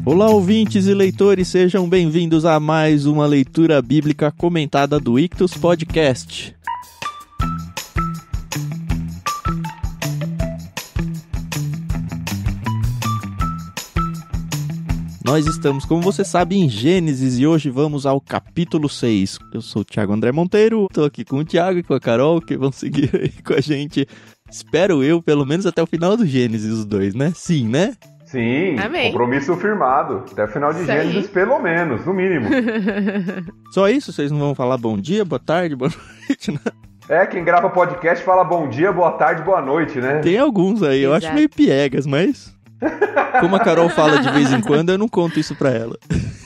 Olá, ouvintes e leitores, sejam bem-vindos a mais uma leitura bíblica comentada do Ictus Podcast. Nós estamos, como você sabe, em Gênesis e hoje vamos ao capítulo 6. Eu sou o Thiago André Monteiro, estou aqui com o Thiago e com a Carol, que vão seguir aí com a gente, espero eu, pelo menos até o final do Gênesis, os dois, né? Sim, né? Sim, amém. Compromisso firmado. Até o final de Gênesis, pelo menos, no mínimo. Só isso? Vocês não vão falar bom dia, boa tarde, boa noite, né? É, quem grava podcast fala bom dia, boa tarde, boa noite, né? Tem alguns aí, eu acho meio piegas, mas... Como a Carol fala de vez em quando, eu não conto isso pra ela.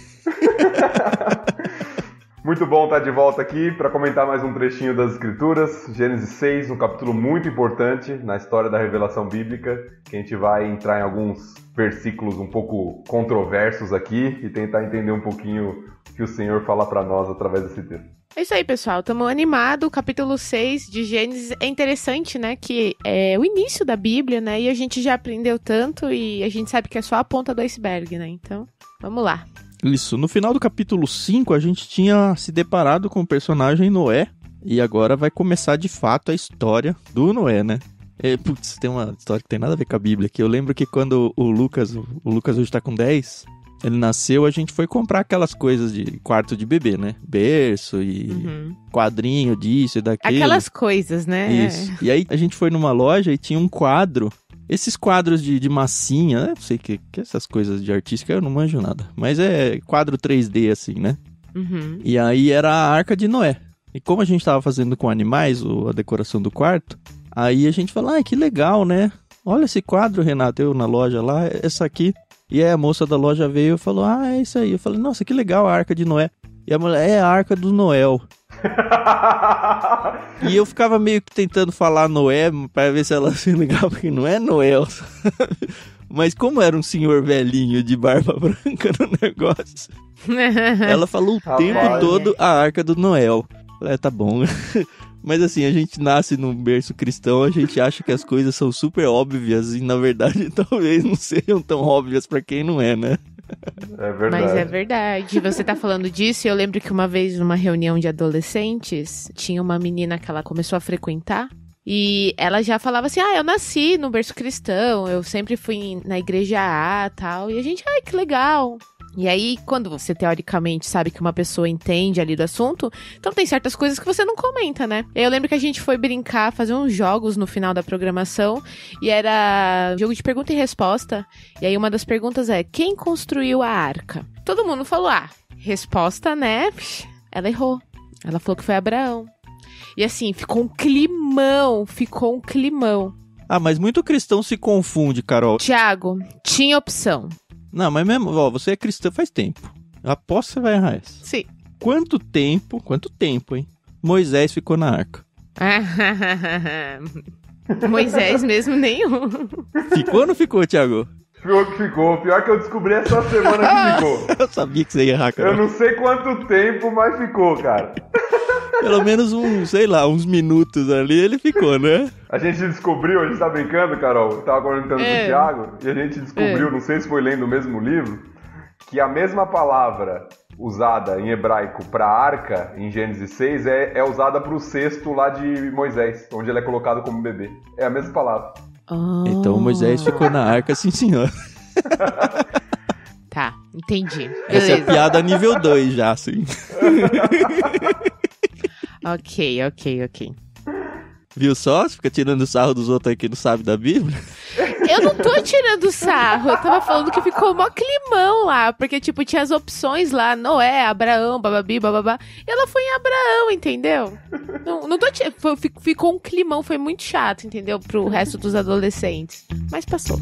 Muito bom estar de volta aqui para comentar mais um trechinho das Escrituras. Gênesis 6, um capítulo muito importante na história da revelação bíblica, que a gente vai entrar em alguns versículos um pouco controversos aqui e tentar entender um pouquinho o que o Senhor fala para nós através desse texto. É isso aí, pessoal. Estamos animados. O capítulo 6 de Gênesis é interessante, né? Que é o início da Bíblia, né? E a gente já aprendeu tanto e a gente sabe que é só a ponta do iceberg, né? Então, vamos lá. Isso. No final do capítulo 5, a gente tinha se deparado com o personagem Noé. E agora vai começar, de fato, a história do Noé, né? Tem uma história que tem nada a ver com a Bíblia aqui. Eu lembro que quando o Lucas hoje tá com 10... Ele nasceu, a gente foi comprar aquelas coisas de quarto de bebê, né? Berço e quadrinho disso e daquilo. Aquelas coisas, né? Isso. E aí a gente foi numa loja e tinha um quadro. Esses quadros de massinha, né? Não sei que essas coisas de artística, eu não manjo nada. Mas é quadro 3D assim, né? Uhum. E aí era a Arca de Noé. E como a gente tava fazendo com animais, a decoração do quarto, aí a gente falou, que legal, né? Olha esse quadro, Renato, eu na loja lá, essa aqui. E aí a moça da loja veio e falou, é isso aí. Eu falei, nossa, que legal a Arca de Noé. E a mulher, é a Arca do Noel. E eu ficava meio que tentando falar Noé, pra ver se ela se ligava que não é Noel, sabe? Mas como era um senhor velhinho de barba branca no negócio, ela falou o tempo todo a Arca do Noel. Eu falei, tá bom. Mas assim, a gente nasce num berço cristão, a gente acha que as coisas são super óbvias e na verdade talvez não sejam tão óbvias pra quem não é, né? É verdade. Mas é verdade. Você tá falando disso e eu lembro que uma vez numa reunião de adolescentes, tinha uma menina que ela começou a frequentar e ela já falava assim, eu nasci no berço cristão, eu sempre fui na igreja A e tal, e a gente, que legal. E aí, quando você teoricamente sabe que uma pessoa entende ali do assunto, então tem certas coisas que você não comenta, né? Eu lembro que a gente foi brincar, fazer uns jogos no final da programação, e era jogo de pergunta e resposta, e aí uma das perguntas é, quem construiu a arca? Todo mundo falou, resposta, né? Ela errou. Ela falou que foi Abraão. E assim, ficou um climão. Mas muito cristão se confunde, Carol. Thiago, tinha opção. Não, mas mesmo, você é cristã faz tempo. Eu aposto que você vai errar essa. Sim. Quanto tempo, hein? Moisés ficou na arca. Moisés mesmo nenhum. Ficou ou não ficou, Thiago? Ficou. Pior que eu descobri essa semana que ficou. Eu sabia que você ia errar, cara. Eu não sei quanto tempo, mas ficou, cara. Pelo menos uns minutos ali ele ficou, né? A gente descobriu, a gente tá brincando, Carol, eu tava comentando com o Thiago, e a gente descobriu, não sei se foi lendo o mesmo livro, que a mesma palavra usada em hebraico pra arca, em Gênesis 6, é usada pro cesto lá de Moisés, onde ele é colocado como bebê. É a mesma palavra. Então Moisés ficou na arca, sim senhor. Tá, entendi. Essa é a piada nível 2 já, assim. Ok. Viu só? Você fica tirando sarro dos outros aí que não sabe da Bíblia? Eu não tô tirando sarro, eu tava falando que ficou mó climão lá, porque tipo, tinha as opções lá, Noé, Abraão, bababi, bababá, e ela foi em Abraão, entendeu? Não tô ficou um climão, foi muito chato, entendeu? Pro resto dos adolescentes, mas passou.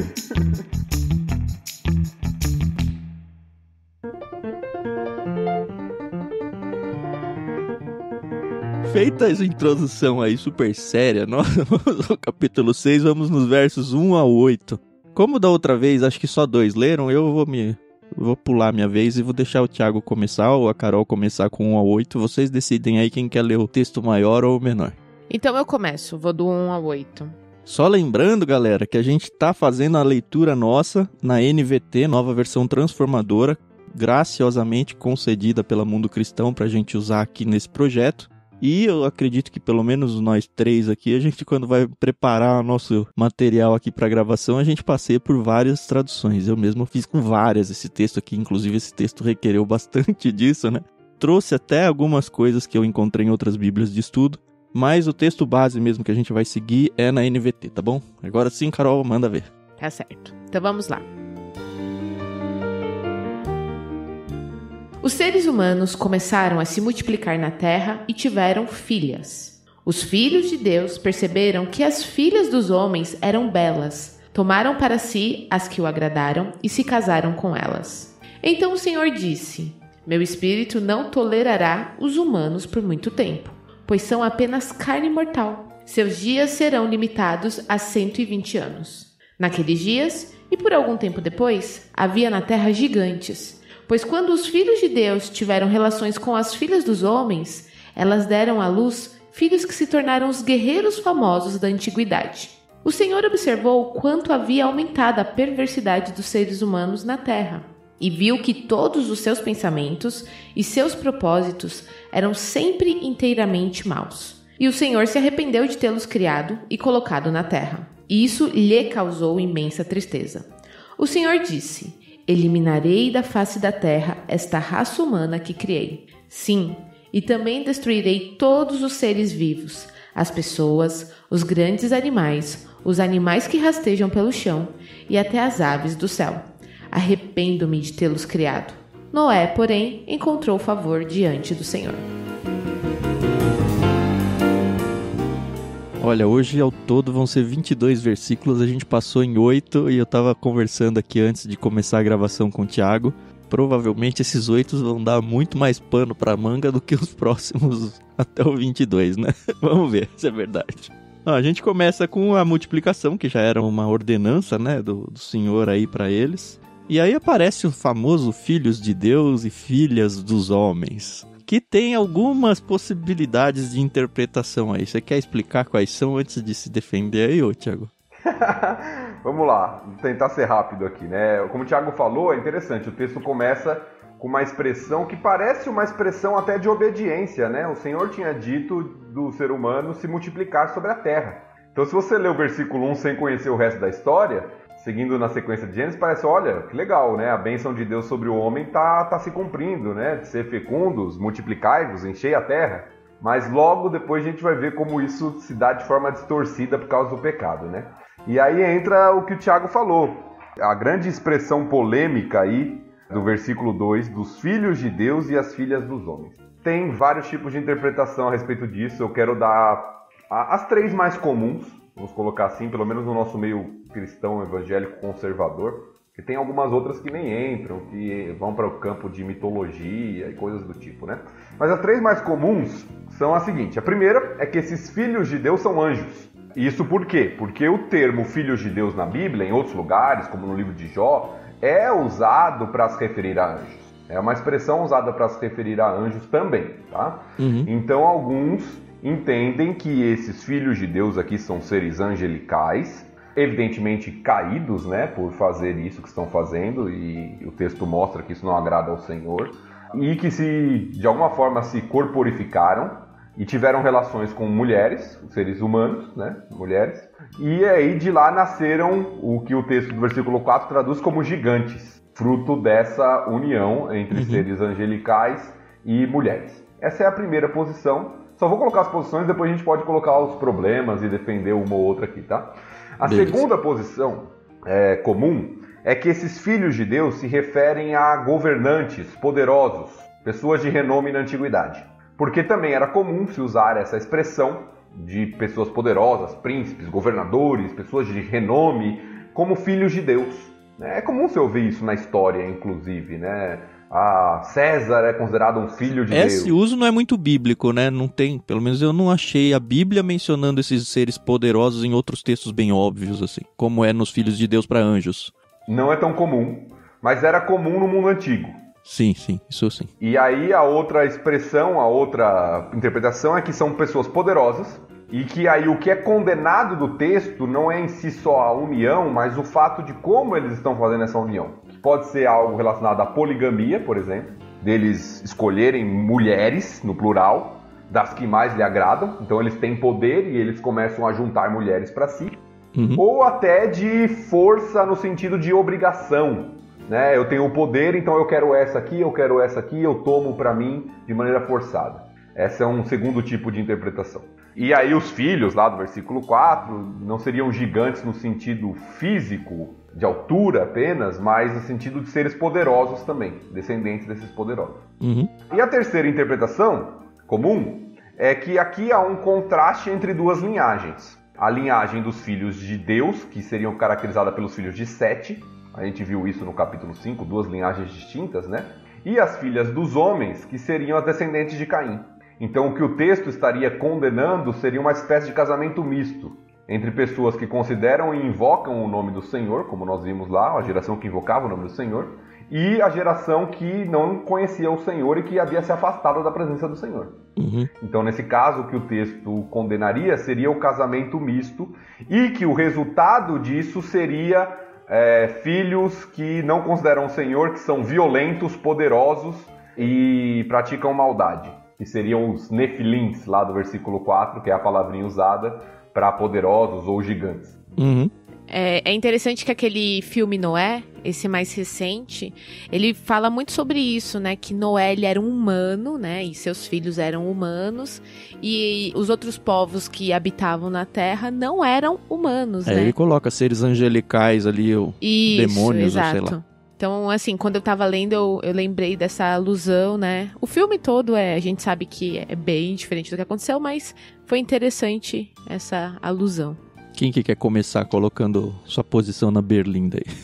Feita essa introdução aí super séria, nós vamos ao capítulo 6, vamos nos versos 1 a 8. Como da outra vez, acho que só 2 leram, eu vou pular minha vez e vou deixar o Thiago começar ou a Carol começar com 1 a 8. Vocês decidem aí quem quer ler o texto maior ou menor. Então eu começo, vou do 1 ao 8. Só lembrando, galera, que a gente tá fazendo a leitura nossa na NVT, nova versão transformadora, graciosamente concedida pela Mundo Cristão pra gente usar aqui nesse projeto. E eu acredito que pelo menos nós três aqui, a gente quando vai preparar o nosso material aqui pra gravação, a gente passeia por várias traduções. Eu mesmo fiz com várias esse texto aqui, inclusive esse texto requereu bastante disso, né? Trouxe até algumas coisas que eu encontrei em outras bíblias de estudo. Mas o texto base mesmo que a gente vai seguir é na NVT, tá bom? Agora sim, Carol, manda ver. Tá certo. Então vamos lá. Os seres humanos começaram a se multiplicar na terra e tiveram filhas. Os filhos de Deus perceberam que as filhas dos homens eram belas, tomaram para si as que o agradaram e se casaram com elas. Então o Senhor disse: Meu espírito não tolerará os humanos por muito tempo, pois são apenas carne mortal. Seus dias serão limitados a 120 anos. Naqueles dias, e por algum tempo depois, havia na terra gigantes, pois quando os filhos de Deus tiveram relações com as filhas dos homens, elas deram à luz filhos que se tornaram os guerreiros famosos da antiguidade. O Senhor observou quanto havia aumentado a perversidade dos seres humanos na terra, e viu que todos os seus pensamentos e seus propósitos eram sempre inteiramente maus. E o Senhor se arrependeu de tê-los criado e colocado na terra. E isso lhe causou imensa tristeza. O Senhor disse: Eliminarei da face da terra esta raça humana que criei. Sim, e também destruirei todos os seres vivos, as pessoas, os grandes animais, os animais que rastejam pelo chão e até as aves do céu. Arrependo-me de tê-los criado. Noé, porém, encontrou favor diante do Senhor. Olha, hoje ao todo vão ser 22 versículos, a gente passou em 8 e eu tava conversando aqui antes de começar a gravação com o Thiago. Provavelmente esses 8 vão dar muito mais pano pra manga do que os próximos até o 22, né? Vamos ver se é verdade. A gente começa com a multiplicação, que já era uma ordenança, né, do Senhor aí pra eles. E aí aparece o famoso filhos de Deus e filhas dos homens, que tem algumas possibilidades de interpretação aí. Você quer explicar quais são antes de se defender aí, ô Thiago? Vamos lá, vou tentar ser rápido aqui, né? Como o Thiago falou, é interessante, o texto começa com uma expressão que parece uma expressão até de obediência, né? O Senhor tinha dito do ser humano se multiplicar sobre a terra. Então se você ler o versículo 1 sem conhecer o resto da história, seguindo na sequência de Gênesis, parece, olha, que legal, né? A bênção de Deus sobre o homem tá se cumprindo, né? De ser fecundos, multiplicai-vos, enchei a terra. Mas logo depois a gente vai ver como isso se dá de forma distorcida por causa do pecado, né? E aí entra o que o Thiago falou. A grande expressão polêmica aí do versículo 2, dos filhos de Deus e as filhas dos homens. Tem vários tipos de interpretação a respeito disso. Eu quero dar as 3 mais comuns, vamos colocar assim, pelo menos no nosso meio cristão evangélico conservador, que tem algumas outras que nem entram, que vão para o campo de mitologia e coisas do tipo, né? Mas as 3 mais comuns são as seguintes. A primeira é que esses filhos de Deus são anjos. E isso por quê? Porque o termo filhos de Deus na Bíblia, em outros lugares, como no livro de Jó, é usado para se referir a anjos. É uma expressão usada para se referir a anjos também, tá? Então alguns entendem que esses filhos de Deus aqui são seres angelicais, evidentemente caídos, né, por fazer isso que estão fazendo, e o texto mostra que isso não agrada ao Senhor, e que de alguma forma se corporificaram e tiveram relações com mulheres, seres humanos, né, mulheres, e aí de lá nasceram o que o texto do versículo 4 traduz como gigantes, fruto dessa união entre seres angelicais e mulheres. Essa é a primeira posição. Só vou colocar as posições, depois a gente pode colocar os problemas e defender uma ou outra aqui, tá? A segunda posição comum é que esses filhos de Deus se referem a governantes poderosos, pessoas de renome na antiguidade. Porque também era comum se usar essa expressão de pessoas poderosas, príncipes, governadores, pessoas de renome, como filhos de Deus. É comum você ouvir isso na história, inclusive, né? César é considerado um filho de Deus. Esse uso não é muito bíblico, né? Não tem, pelo menos eu não achei a Bíblia mencionando esses seres poderosos em outros textos bem óbvios, assim, como é nos filhos de Deus para anjos. Não é tão comum, mas era comum no mundo antigo. Sim, isso sim. E aí a outra expressão, a outra interpretação é que são pessoas poderosas, E que aí o que é condenado do texto não é em si só a união, mas o fato de como eles estão fazendo essa união. Pode ser algo relacionado à poligamia, por exemplo, deles escolherem mulheres, no plural, das que mais lhe agradam. Então eles têm poder e eles começam a juntar mulheres para si. Ou até de força no sentido de obrigação, né? Eu tenho o poder, então eu quero essa aqui, eu tomo para mim de maneira forçada. Esse é um segundo tipo de interpretação. E aí os filhos, lá do versículo 4, não seriam gigantes no sentido físico, de altura apenas, mas no sentido de seres poderosos também, descendentes desses poderosos. E a terceira interpretação comum é que aqui há um contraste entre duas linhagens. A linhagem dos filhos de Deus, que seriam caracterizadas pelos filhos de Sete, a gente viu isso no capítulo 5, duas linhagens distintas, né? E as filhas dos homens, que seriam as descendentes de Caim. Então o que o texto estaria condenando seria uma espécie de casamento misto entre pessoas que consideram e invocam o nome do Senhor, como nós vimos lá, a geração que invocava o nome do Senhor, e a geração que não conhecia o Senhor e que havia se afastado da presença do Senhor. Então, nesse caso, o que o texto condenaria seria o casamento misto e que o resultado disso seria filhos que não consideram o Senhor, que são violentos, poderosos e praticam maldade, que seriam os nefilins, lá do versículo 4, que é a palavrinha usada para poderosos ou gigantes. É interessante que aquele filme Noé, esse mais recente, ele fala muito sobre isso, né? Que Noé, ele era um humano, né? E seus filhos eram humanos. E os outros povos que habitavam na Terra não eram humanos, né? Ele coloca seres angelicais ali, ou demônios, exato. ou sei lá. Então, assim, quando eu tava lendo, eu lembrei dessa alusão, né? O filme todo, a gente sabe que é bem diferente do que aconteceu, mas foi interessante essa alusão. Quem que quer começar colocando sua posição na berlinda aí?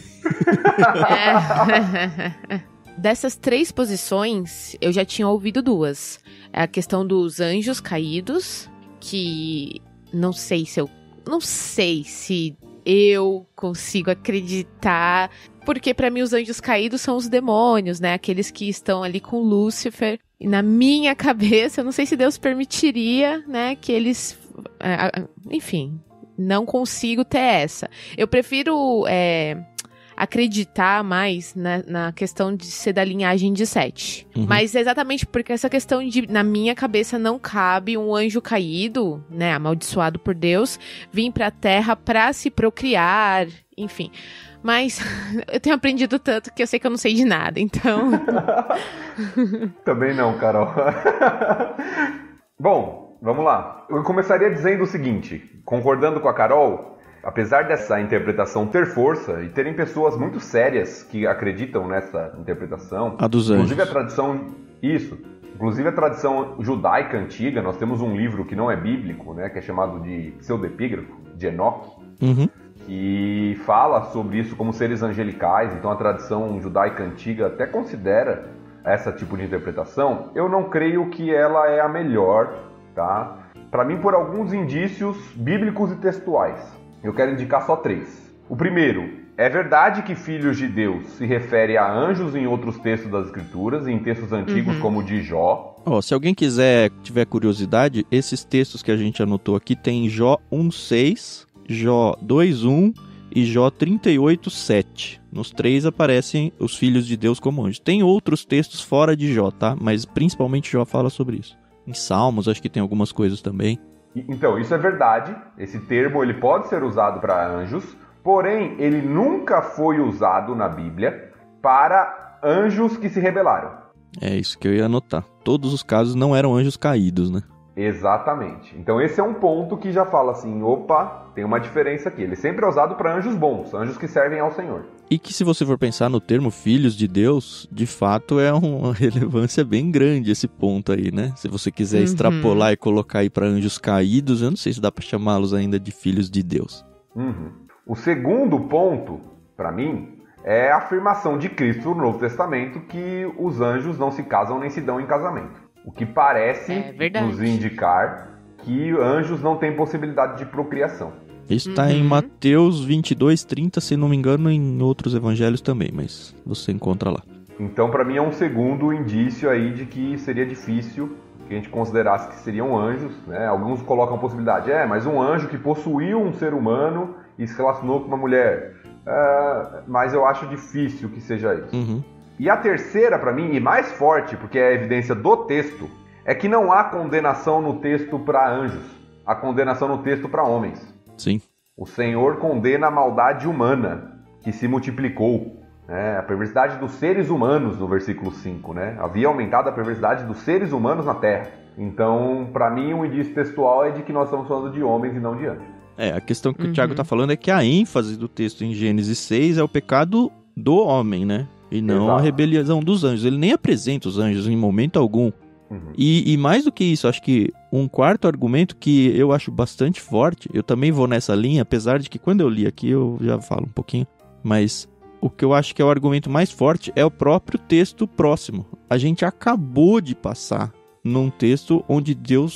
Dessas 3 posições, eu já tinha ouvido 2. É a questão dos anjos caídos, que não sei se eu consigo acreditar, porque pra mim os anjos caídos são os demônios, né? Aqueles que estão ali com Lúcifer. E na minha cabeça, eu não sei se Deus permitiria, né, que eles... enfim... Não consigo ter essa. Eu prefiro acreditar mais na questão de ser da linhagem de Sete. Mas exatamente porque essa questão de, na minha cabeça, não cabe um anjo caído, né, amaldiçoado por Deus, vir pra Terra pra se procriar, enfim. Mas eu tenho aprendido tanto que eu sei que eu não sei de nada, então... Também não, Carol. Bom... Vamos lá. Eu começaria dizendo o seguinte, concordando com a Carol, apesar dessa interpretação ter força e terem pessoas muito sérias que acreditam nessa interpretação, a dos anjos. Inclusive a tradição judaica antiga, nós temos um livro que não é bíblico, né, que é chamado de Pseudepígrafo, de Enoque, que fala sobre isso como seres angelicais. Então a tradição judaica antiga até considera essa tipo de interpretação. Eu não creio que ela é a melhor, tá? Para mim, por alguns indícios bíblicos e textuais. Eu quero indicar só 3. O primeiro, é verdade que filhos de Deus se refere a anjos em outros textos das Escrituras, em textos antigos como o de Jó. Se alguém tiver curiosidade, esses textos que a gente anotou aqui tem Jó 1:6, Jó 2:1 e Jó 38:7. Nos 3 aparecem os filhos de Deus como anjos. Tem outros textos fora de Jó, tá? Mas principalmente Jó fala sobre isso. Em Salmos, acho que tem algumas coisas também. Então, isso é verdade. Esse termo ele pode ser usado para anjos, porém, ele nunca foi usado na Bíblia para anjos que se rebelaram. É isso que eu ia anotar. Todos os casos não eram anjos caídos, né? Exatamente. Então, esse é um ponto que já fala assim, opa, tem uma diferença aqui. Ele sempre é usado para anjos bons, anjos que servem ao Senhor. E que, se você for pensar no termo filhos de Deus, de fato é uma relevância bem grande esse ponto aí, né? Se você quiser extrapolar e colocar aí para anjos caídos, eu não sei se dá para chamá-los ainda de filhos de Deus. O segundo ponto, para mim, é a afirmação de Cristo no Novo Testamento que os anjos não se casam nem se dão em casamento. O que parece nos indicar que anjos não têm possibilidade de procriação. Isso está em Mateus 22:30, se não me engano, em outros evangelhos também, mas você encontra lá. Então, para mim, é um segundo indício aí de que seria difícil que a gente considerasse que seriam anjos, né? Alguns colocam a possibilidade, mas um anjo que possuiu um ser humano e se relacionou com uma mulher. Mas eu acho difícil que seja isso. Uhum. E a terceira, para mim, e mais forte, porque é a evidência do texto, é que não há condenação no texto para anjos. Há condenação no texto para homens. Sim. O Senhor condena a maldade humana, que se multiplicou. A perversidade dos seres humanos, no versículo 5. Né? Havia aumentado a perversidade dos seres humanos na terra. Então, para mim, um indício textual é de que nós estamos falando de homens e não de anjos. A questão que o Tiago está falando é que a ênfase do texto em Gênesis 6 é o pecado do homem, né? E não Exato. A rebelião dos anjos. Ele nem apresenta os anjos em momento algum. Uhum. E mais do que isso, acho que um quarto argumento que eu acho bastante forte, eu também vou nessa linha, apesar de que quando eu li aqui eu já falo um pouquinho, mas o que eu acho que é o argumento mais forte é o próprio texto próximo. A gente acabou de passar num texto onde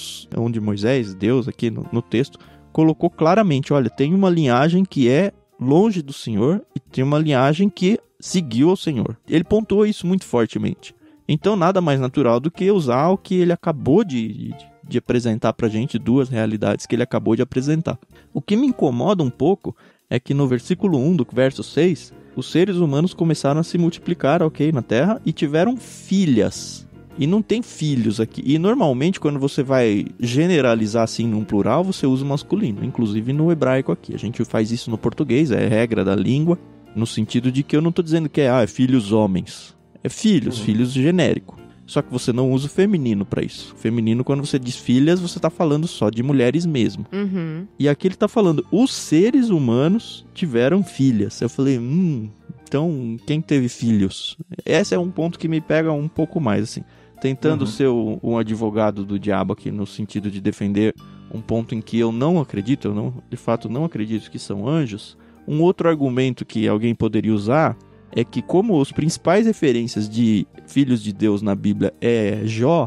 Moisés, Deus aqui no texto, colocou claramente, olha, tem uma linhagem que é longe do Senhor e tem uma linhagem que seguiu ao Senhor. Ele pontuou isso muito fortemente. Então, nada mais natural do que usar o que ele acabou de apresentar pra gente, duas realidades que ele acabou de apresentar. O que me incomoda um pouco é que no versículo 1 do verso 6, os seres humanos começaram a se multiplicar, na Terra, e tiveram filhas. E não tem filhos aqui. E normalmente, quando você vai generalizar assim num plural, você usa o masculino. Inclusive no hebraico aqui. A gente faz isso no português, é regra da língua. No sentido de que eu não estou dizendo que é filhos homens. É filhos, filhos genérico. Só que você não usa o feminino para isso. Feminino, quando você diz filhas, você está falando só de mulheres mesmo. Uhum. E aqui ele está falando, os seres humanos tiveram filhas. Eu falei, então quem teve filhos? Esse é um ponto que me pega um pouco mais, assim. Tentando ser um advogado do diabo aqui, no sentido de defender um ponto em que eu não acredito, de fato não acredito que são anjos. Um outro argumento que alguém poderia usar é que como as principais referências de filhos de Deus na Bíblia é Jó,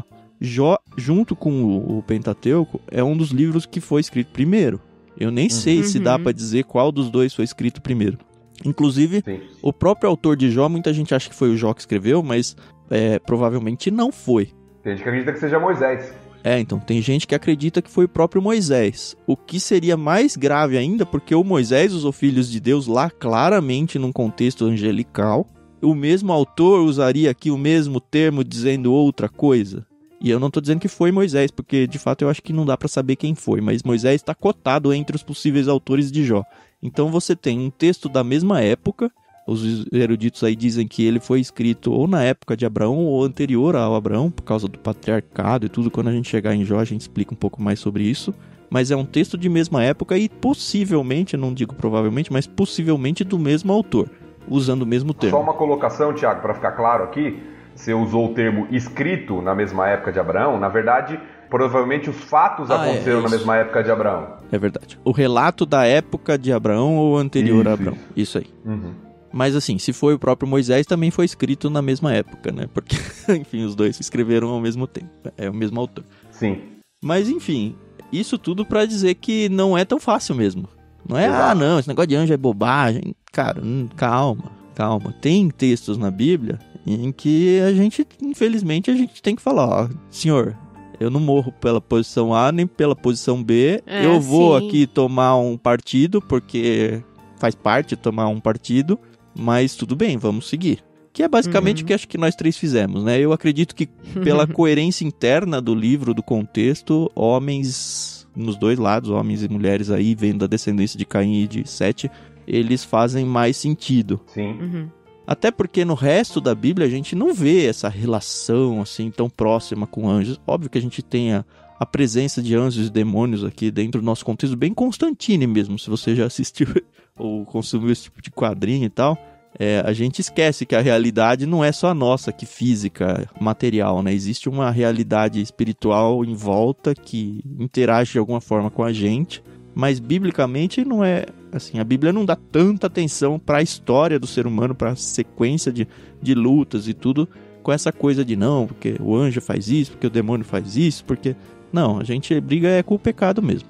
junto com o Pentateuco, é um dos livros que foi escrito primeiro. Eu nem sei se dá para dizer qual dos dois foi escrito primeiro. Inclusive, o próprio autor de Jó, muita gente acha que foi o Jó que escreveu, mas provavelmente não foi. Tem gente que acredita que seja Moisés. Então, tem gente que acredita que foi o próprio Moisés. O que seria mais grave ainda, porque o Moisés usou filhos de Deus lá claramente num contexto angelical. O mesmo autor usaria aqui o mesmo termo dizendo outra coisa. E eu não estou dizendo que foi Moisés, porque de fato eu acho que não dá para saber quem foi. Mas Moisés está cotado entre os possíveis autores de Jó. Então você tem um texto da mesma época. Os eruditos aí dizem que ele foi escrito ou na época de Abraão ou anterior ao Abraão, por causa do patriarcado e tudo. Quando a gente chegar em Jó, a gente explica um pouco mais sobre isso. Mas é um texto de mesma época e possivelmente, não digo provavelmente, mas possivelmente do mesmo autor, usando o mesmo termo. Só uma colocação, Tiago, para ficar claro aqui. Você usou o termo escrito na mesma época de Abraão. Na verdade, provavelmente os fatos aconteceram na mesma época de Abraão. É verdade. O relato da época de Abraão ou anterior a Abraão. Isso aí. Mas assim, se foi o próprio Moisés, também foi escrito na mesma época, né? Porque, enfim, os dois escreveram ao mesmo tempo. É o mesmo autor. Sim. Mas, enfim, isso tudo pra dizer que não é tão fácil mesmo. Não é, não, esse negócio de anjo é bobagem. Cara, calma. Tem textos na Bíblia em que infelizmente, a gente tem que falar, Senhor, eu não morro pela posição A nem pela posição B. Eu vou aqui tomar um partido, porque faz parte tomar um partido. Mas tudo bem, vamos seguir. Que é basicamente o que acho que nós três fizemos, né? Eu acredito que pela coerência interna do livro, do contexto, homens, nos dois lados, homens e mulheres aí, vendo a descendência de Caim e de Sete, eles fazem mais sentido. Sim. Até porque no resto da Bíblia a gente não vê essa relação assim tão próxima com anjos. Óbvio que a gente tem a presença de anjos e demônios aqui dentro do nosso contexto, bem Constantine mesmo, se você já assistiu ou consumiu esse tipo de quadrinho e tal. A gente esquece que a realidade não é só a nossa, que física, material, né? Existe uma realidade espiritual em volta que interage de alguma forma com a gente, mas biblicamente não é assim. A Bíblia não dá tanta atenção para a história do ser humano, para a sequência de lutas e tudo, com essa coisa de não, porque o anjo faz isso, porque o demônio faz isso, porque... Não, a gente briga com o pecado mesmo.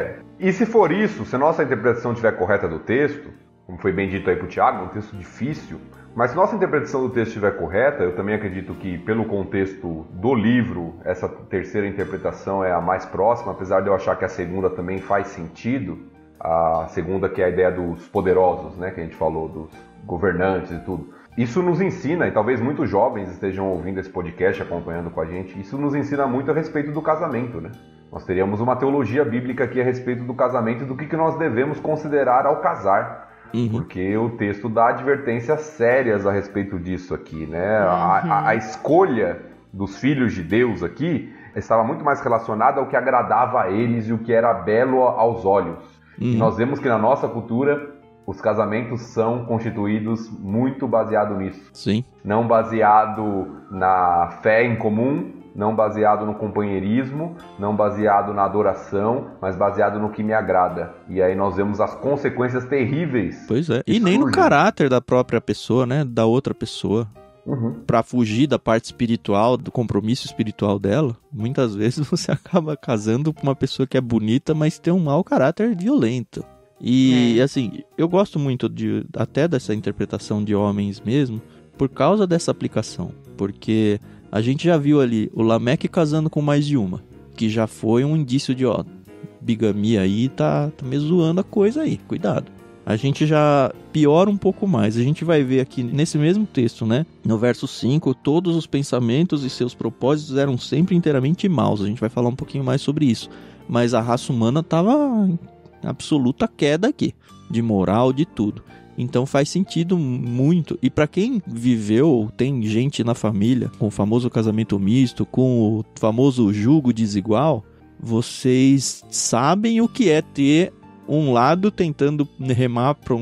E se for isso, se a nossa interpretação estiver correta do texto, como foi bem dito aí pro Tiago, um texto difícil, Mas se nossa interpretação do texto estiver correta, eu também acredito que, pelo contexto do livro, essa terceira interpretação é a mais próxima, apesar de eu achar que a segunda também faz sentido. A segunda, que é a ideia dos poderosos, né, que a gente falou, dos governantes e tudo. Isso nos ensina, e talvez muitos jovens estejam ouvindo esse podcast, acompanhando com a gente, isso nos ensina muito a respeito do casamento, né? Nós teríamos uma teologia bíblica aqui a respeito do casamento e do que nós devemos considerar ao casar. Porque o texto dá advertências sérias a respeito disso aqui, né? A escolha dos filhos de Deus aqui estava muito mais relacionada ao que agradava a eles e o que era belo aos olhos. E nós vemos que na nossa cultura os casamentos são constituídos muito baseado nisso. Sim. Não baseado na fé em comum, não baseado no companheirismo, não baseado na adoração, mas baseado no que me agrada. E aí nós vemos as consequências terríveis. Pois é. E nem no caráter da própria pessoa, né? Da outra pessoa. Pra fugir da parte espiritual, do compromisso espiritual dela, muitas vezes você acaba casando com uma pessoa que é bonita, mas tem um mau caráter violento. E assim, eu gosto muito até dessa interpretação de homens mesmo, por causa dessa aplicação. Porque a gente já viu ali o Lameque casando com mais de uma, que já foi um indício de, bigamia aí, tá me zoando a coisa aí, cuidado. A gente já piora um pouco mais. A gente vai ver aqui nesse mesmo texto, né? No verso 5, todos os pensamentos e seus propósitos eram sempre inteiramente maus. A gente vai falar um pouquinho mais sobre isso. Mas a raça humana estava em absoluta queda aqui, de moral, de tudo. Então faz sentido muito. E para quem viveu, tem gente na família com o famoso casamento misto, com o famoso jugo desigual, vocês sabem o que é ter um lado tentando remar para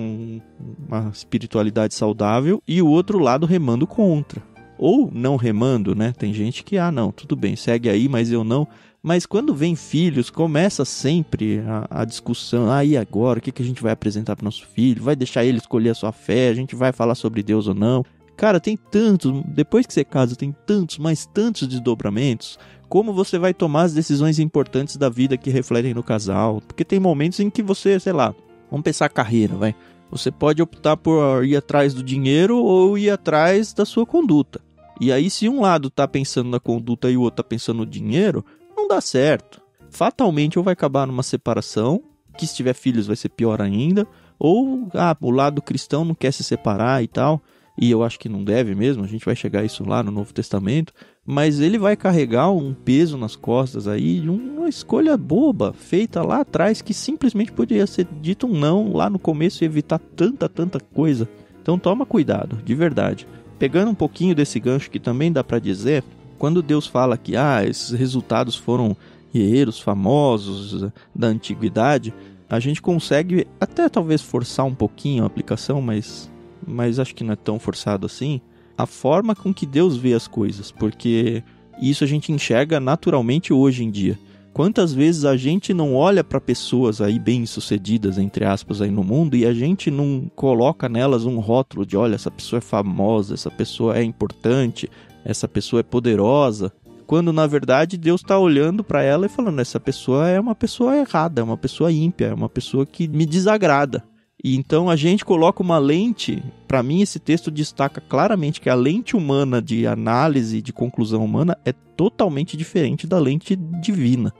uma espiritualidade saudável e o outro lado remando contra. Ou não remando, né? Tem gente que, não, tudo bem, segue aí, mas eu não. Mas quando vem filhos, começa sempre a discussão. E agora? O que a gente vai apresentar para o nosso filho? Vai deixar ele escolher a sua fé? A gente vai falar sobre Deus ou não? Cara, tem tantos, depois que você casa, tem tantos, mas tantos desdobramentos. Como você vai tomar as decisões importantes da vida que refletem no casal? Porque tem momentos em que você, sei lá, vamos pensar a carreira, vai. Você pode optar por ir atrás do dinheiro ou ir atrás da sua conduta. E aí, se um lado tá pensando na conduta e o outro tá pensando no dinheiro, não dá certo. Fatalmente, ou vai acabar numa separação, que se tiver filhos vai ser pior ainda, ou o lado cristão não quer se separar e tal. E eu acho que não deve mesmo, a gente vai chegar a isso lá no Novo Testamento, mas ele vai carregar um peso nas costas aí de uma escolha boba, feita lá atrás, que simplesmente poderia ser dito um não lá no começo e evitar tanta coisa. Então toma cuidado, de verdade. Pegando um pouquinho desse gancho que também dá pra dizer, quando Deus fala que esses resultados foram guerreiros famosos da antiguidade, a gente consegue até talvez forçar um pouquinho a aplicação, mas acho que não é tão forçado assim, a forma com que Deus vê as coisas, porque isso a gente enxerga naturalmente hoje em dia. Quantas vezes a gente não olha para pessoas aí bem-sucedidas, entre aspas, aí no mundo, e a gente não coloca nelas um rótulo de, olha, essa pessoa é famosa, essa pessoa é importante, essa pessoa é poderosa, quando na verdade Deus está olhando para ela e falando, essa pessoa é uma pessoa errada, é uma pessoa ímpia, é uma pessoa que me desagrada. E então a gente coloca uma lente, para mim esse texto destaca claramente que a lente humana de análise, de conclusão humana, é totalmente diferente da lente divina.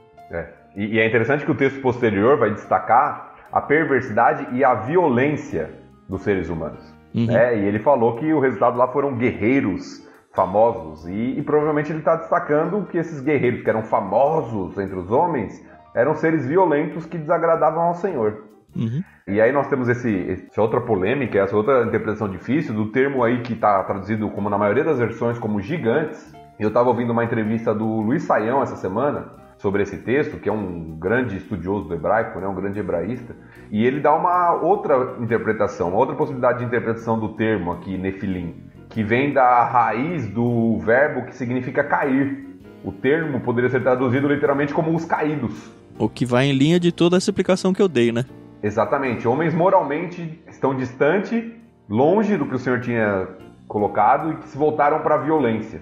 E é interessante que o texto posterior vai destacar a perversidade e a violência dos seres humanos. E ele falou que o resultado lá foram guerreiros famosos, e provavelmente ele está destacando que esses guerreiros que eram famosos entre os homens eram seres violentos que desagradavam ao Senhor. E aí nós temos essa outra polêmica, essa outra interpretação difícil do termo aí que está traduzido como na maioria das versões como gigantes. Eu estava ouvindo uma entrevista do Luiz Saião essa semana sobre esse texto, que é um grande estudioso do hebraico, né, um grande hebraísta, e ele dá uma outra interpretação, uma outra possibilidade de interpretação do termo aqui, Nefilim, que vem da raiz do verbo que significa cair. O termo poderia ser traduzido literalmente como os caídos. O que vai em linha de toda essa explicação que eu dei, né? Exatamente. Homens moralmente estão distantes, longe do que o Senhor tinha colocado e que se voltaram para a violência.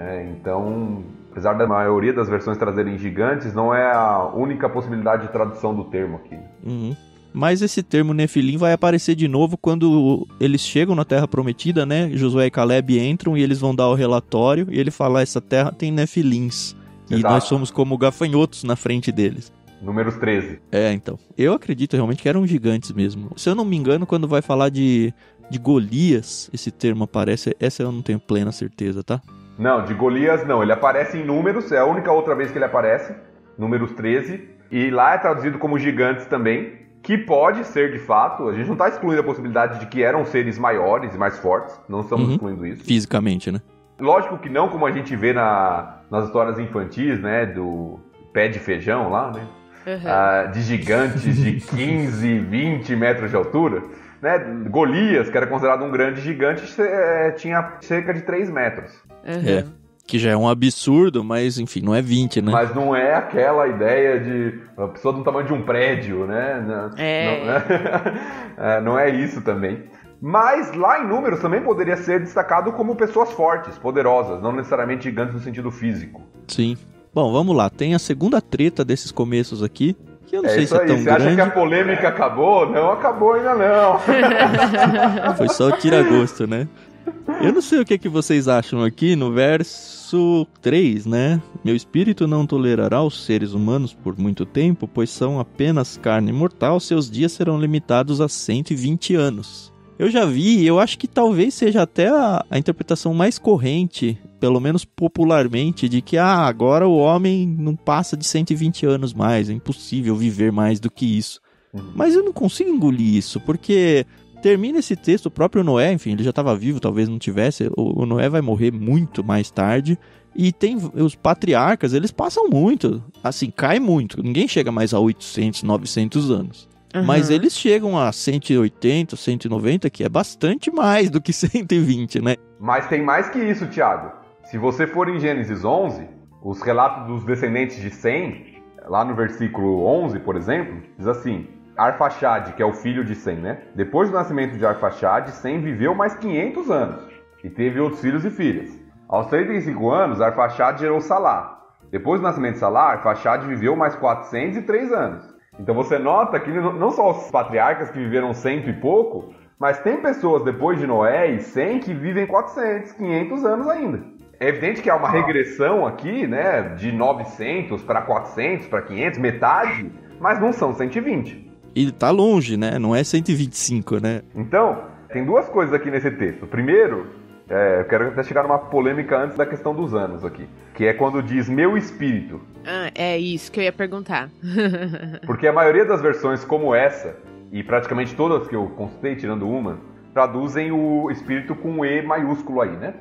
Então, apesar da maioria das versões trazerem gigantes, não é a única possibilidade de tradução do termo aqui. Mas esse termo Nefilim vai aparecer de novo quando eles chegam na Terra Prometida, né? Josué e Caleb entram e eles vão dar o relatório e ele fala, essa terra tem Nefilins. E nós somos como gafanhotos na frente deles. Números 13. Então. Eu acredito realmente que eram gigantes mesmo. Se eu não me engano, quando vai falar de Golias, esse termo aparece. Essa eu não tenho plena certeza, tá? Não, de Golias não. Ele aparece em Números, é a única outra vez que ele aparece. Números 13. E lá é traduzido como gigantes também. Que pode ser de fato, a gente não está excluindo a possibilidade de que eram seres maiores e mais fortes, não estamos excluindo isso. Fisicamente, né? Lógico que não como a gente vê nas histórias infantis, né, do pé de feijão lá, né, de gigantes de 15, 20 metros de altura, né, Golias, que era considerado um grande gigante, tinha cerca de 3 metros. Que já é um absurdo, mas enfim, não é 20, né? Mas não é aquela ideia de uma pessoa do tamanho de um prédio, né? Não é isso também. Mas lá em Números também poderia ser destacado como pessoas fortes, poderosas, não necessariamente gigantes no sentido físico. Sim. Bom, vamos lá. Tem a segunda treta desses começos aqui, que eu não sei se é tão grande. Você acha que a polêmica acabou? Não acabou ainda não. Foi só o tira-gosto, né? Eu não sei o que vocês acham aqui no verso 3, né? Meu espírito não tolerará os seres humanos por muito tempo, pois são apenas carne mortal, seus dias serão limitados a 120 anos. Eu já vi, eu acho que talvez seja até a interpretação mais corrente, pelo menos popularmente, de que agora o homem não passa de 120 anos mais, é impossível viver mais do que isso. Mas eu não consigo engolir isso, porque termina esse texto, o próprio Noé, enfim, ele já estava vivo, talvez não tivesse, o Noé vai morrer muito mais tarde, e tem os patriarcas, eles passam muito, assim, cai muito, ninguém chega mais a 800, 900 anos. Mas eles chegam a 180, 190, que é bastante mais do que 120, né? Mas tem mais que isso, Thiago. Se você for em Gênesis 11, os relatos dos descendentes de Sem, lá no versículo 11, por exemplo, diz assim: Arfaxade, que é o filho de Sem, né? Depois do nascimento de Arfaxade, Sem viveu mais 500 anos e teve outros filhos e filhas. Aos 35 anos, Arfaxade gerou Salá. Depois do nascimento de Salá, Arfaxade viveu mais 403 anos. Então você nota que não só os patriarcas que viveram 100 e pouco, mas tem pessoas depois de Noé e 100 que vivem 400, 500 anos ainda. É evidente que há uma regressão aqui, né, de 900 para 400, para 500, metade, mas não são 120. E tá longe, né? Não é 125, né? Então, tem duas coisas aqui nesse texto. Primeiro, eu quero até chegar numa polêmica antes da questão dos anos aqui, que é quando diz meu espírito. É isso que eu ia perguntar. Porque a maioria das versões como essa, e praticamente todas que eu consultei, tirando uma, traduzem o espírito com E maiúsculo aí, né?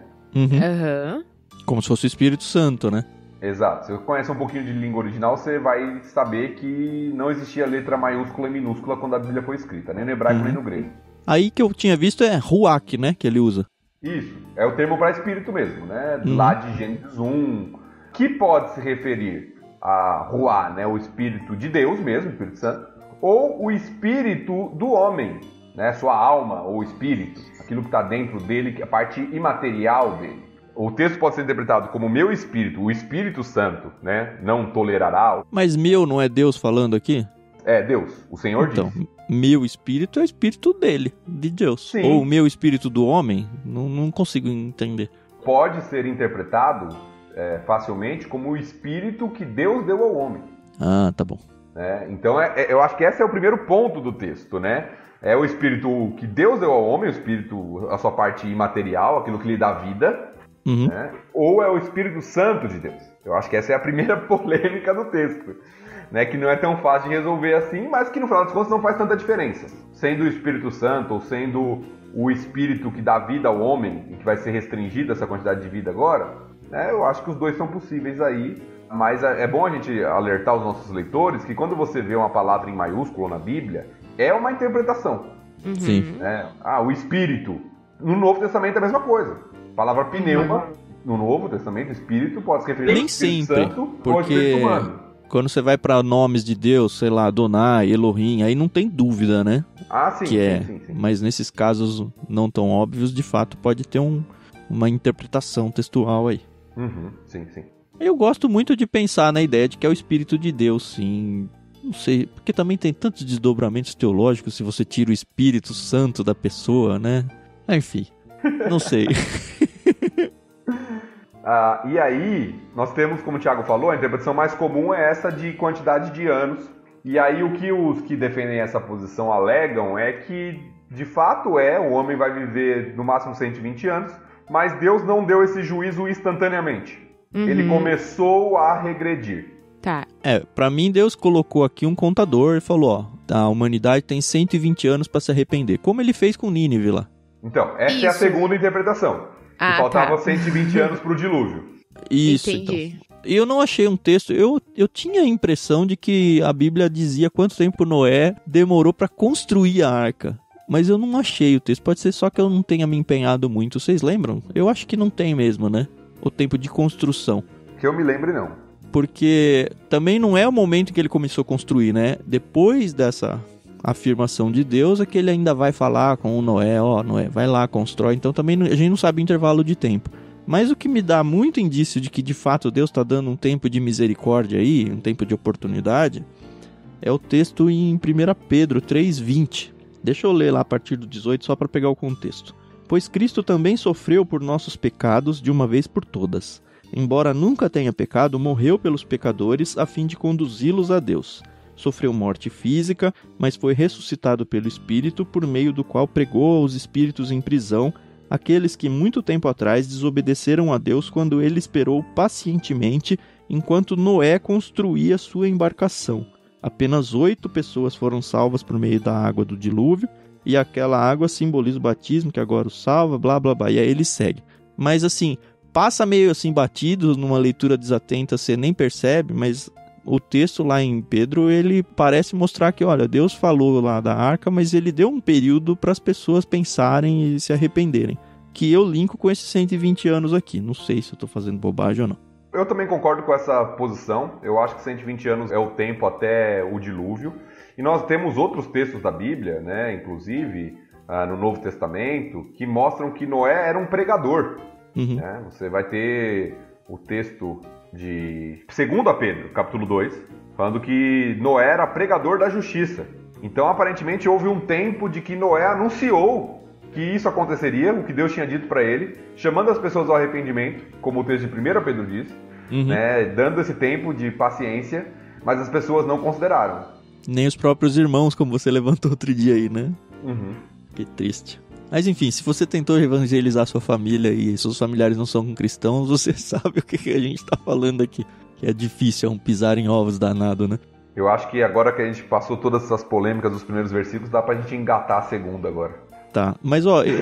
Como se fosse o Espírito Santo, né? Exato. Se você conhece um pouquinho de língua original, você vai saber que não existia letra maiúscula e minúscula quando a Bíblia foi escrita, nem no hebraico nem no grego. Aí que eu tinha visto é ruach, né, que ele usa. Isso, é o termo para espírito mesmo, né? Lá de Gênesis 1, que pode se referir a Ruá, né? O espírito de Deus mesmo, o Espírito Santo, ou o espírito do homem, né? Sua alma ou espírito, aquilo que está dentro dele, que é a parte imaterial dele. O texto pode ser interpretado como meu espírito, o Espírito Santo, né? Não tolerará. Mas meu não é Deus falando aqui? É, Deus, o Senhor diz. Então, meu espírito é o espírito dele, de Deus. Sim. Ou o meu espírito do homem, não consigo entender. Pode ser interpretado facilmente como o espírito que Deus deu ao homem. Ah, tá bom. Então, eu acho que esse é o primeiro ponto do texto, né? É o espírito que Deus deu ao homem, o espírito, a sua parte imaterial, aquilo que lhe dá vida, né? Ou é o Espírito Santo de Deus. Eu acho que essa é a primeira polêmica do texto. Né, que não é tão fácil de resolver assim, mas que no final das contas não faz tanta diferença. Sendo o Espírito Santo ou sendo o Espírito que dá vida ao homem e que vai ser restringida essa quantidade de vida agora, né, eu acho que os dois são possíveis aí, mas é bom a gente alertar os nossos leitores que quando você vê uma palavra em maiúsculo na Bíblia, é uma interpretação. Sim. O Espírito. No Novo Testamento é a mesma coisa. A palavra pneuma, no Novo Testamento, Espírito pode se referir ao Espírito Santo ou ao Espírito humano. Quando você vai para nomes de Deus, sei lá, Adonai, Elohim, aí não tem dúvida, né? Sim, sim. Mas nesses casos não tão óbvios, de fato, pode ter uma interpretação textual aí. Sim. Eu gosto muito de pensar na ideia de que é o Espírito de Deus, sim. Não sei, porque também tem tantos desdobramentos teológicos se você tira o Espírito Santo da pessoa, né? Enfim, não sei. E aí, nós temos, como o Thiago falou, a interpretação mais comum é essa de quantidade de anos. E aí o que os que defendem essa posição alegam é que, de fato, o homem vai viver no máximo 120 anos, mas Deus não deu esse juízo instantaneamente. Ele começou a regredir. Tá. Pra mim Deus colocou aqui um contador e falou, a humanidade tem 120 anos pra se arrepender, como ele fez com Nínive lá. Então, essa é a segunda interpretação. Que faltava 120 anos pro dilúvio. Isso, entendi. Então. Eu não achei um texto, eu tinha a impressão de que a Bíblia dizia quanto tempo Noé demorou pra construir a arca. Mas eu não achei o texto, pode ser só que eu não tenha me empenhado muito, vocês lembram? Eu acho que não tem mesmo, né? O tempo de construção. Que eu me lembre, não. Porque também não é o momento em que ele começou a construir, né? Depois dessa afirmação de Deus é que ele ainda vai falar com o Noé, Noé, vai lá, constrói. Então também a gente não sabe o intervalo de tempo. Mas o que me dá muito indício de que de fato Deus está dando um tempo de misericórdia aí, um tempo de oportunidade, é o texto em 1 Pedro 3,20. Deixa eu ler lá a partir do 18 só para pegar o contexto. Pois Cristo também sofreu por nossos pecados de uma vez por todas. Embora nunca tenha pecado, morreu pelos pecadores a fim de conduzi-los a Deus. Sofreu morte física, mas foi ressuscitado pelo Espírito, por meio do qual pregou aos espíritos em prisão, aqueles que muito tempo atrás desobedeceram a Deus quando ele esperou pacientemente enquanto Noé construía sua embarcação. Apenas 8 pessoas foram salvas por meio da água do dilúvio, e aquela água simboliza o batismo que agora o salva, blá blá blá, e aí ele segue. Mas assim, passa meio assim batido, numa leitura desatenta, você nem percebe, mas o texto lá em Pedro, ele parece mostrar que, olha, Deus falou lá da arca, mas ele deu um período para as pessoas pensarem e se arrependerem. Que eu linko com esses 120 anos aqui. Não sei se eu estou fazendo bobagem ou não. Eu também concordo com essa posição. Eu acho que 120 anos é o tempo até o dilúvio. E nós temos outros textos da Bíblia, né, inclusive no Novo Testamento, que mostram que Noé era um pregador. Né? Você vai ter o texto de 2 Pedro, capítulo 2, falando que Noé era pregador da justiça. Então, aparentemente, houve um tempo de que Noé anunciou que isso aconteceria, o que Deus tinha dito para ele, chamando as pessoas ao arrependimento, como o texto de 1 Pedro diz, né, dando esse tempo de paciência, mas as pessoas não consideraram. Nem os próprios irmãos, como você levantou outro dia aí, né? Que triste. Mas enfim, se você tentou evangelizar sua família e seus familiares não são cristãos, você sabe o que a gente tá falando aqui. Que é difícil, é um pisar em ovos danado, né? Eu acho que agora que a gente passou todas essas polêmicas dos primeiros versículos, dá pra gente engatar a segunda agora. Tá, mas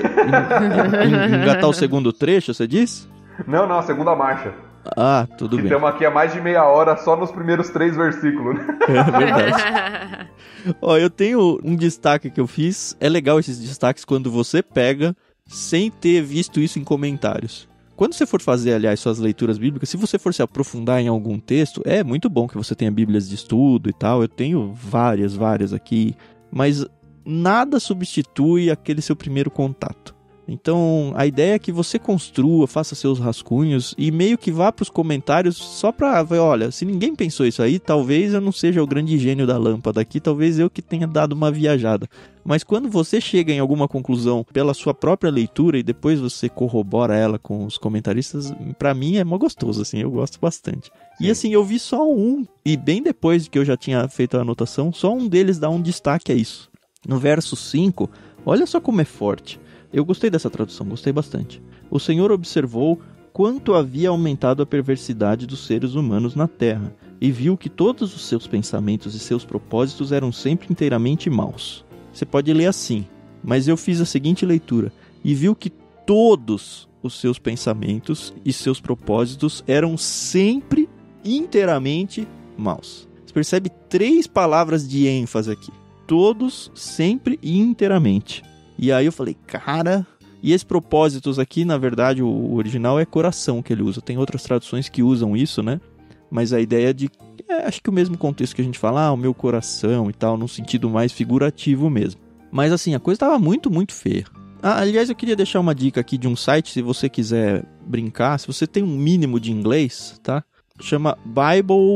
engatar o segundo trecho, você disse? Não, a segunda marcha. Ah, tudo bem. Estamos aqui há mais de meia hora só nos primeiros 3 versículos, né? É verdade. Eu tenho um destaque que eu fiz. É legal esses destaques quando você pega sem ter visto isso em comentários. Quando você for fazer, aliás, suas leituras bíblicas, se você for se aprofundar em algum texto, é muito bom que você tenha bíblias de estudo e tal. Eu tenho várias aqui, mas nada substitui aquele seu primeiro contato. Então, a ideia é que você construa, faça seus rascunhos e meio que vá para os comentários só para ver, olha, se ninguém pensou isso aí, talvez eu não seja o grande gênio da lâmpada aqui, talvez eu que tenha dado uma viajada. Mas quando você chega em alguma conclusão pela sua própria leitura e depois você corrobora ela com os comentaristas, para mim é mó gostoso, assim, eu gosto bastante. Sim. E assim, eu vi só um, e bem depois que eu já tinha feito a anotação, só um deles dá um destaque a isso. No verso 5, olha só como é forte. Eu gostei dessa tradução, gostei bastante. O Senhor observou quanto havia aumentado a perversidade dos seres humanos na terra, e viu que todos os seus pensamentos e seus propósitos eram sempre inteiramente maus. Você pode ler assim, mas eu fiz a seguinte leitura: e viu que todos os seus pensamentos e seus propósitos eram sempre inteiramente maus. Você percebe 3 palavras de ênfase aqui. Todos, sempre e inteiramente. E aí eu falei, cara... E esses propósitos aqui, na verdade, o original é coração que ele usa. Tem outras traduções que usam isso, né? Mas a ideia de... acho que o mesmo contexto que a gente fala, o meu coração e tal, num sentido mais figurativo mesmo. Mas assim, a coisa tava muito, muito feia. Aliás, eu queria deixar uma dica aqui de um site, se você quiser brincar, se você tem um mínimo de inglês, tá? Chama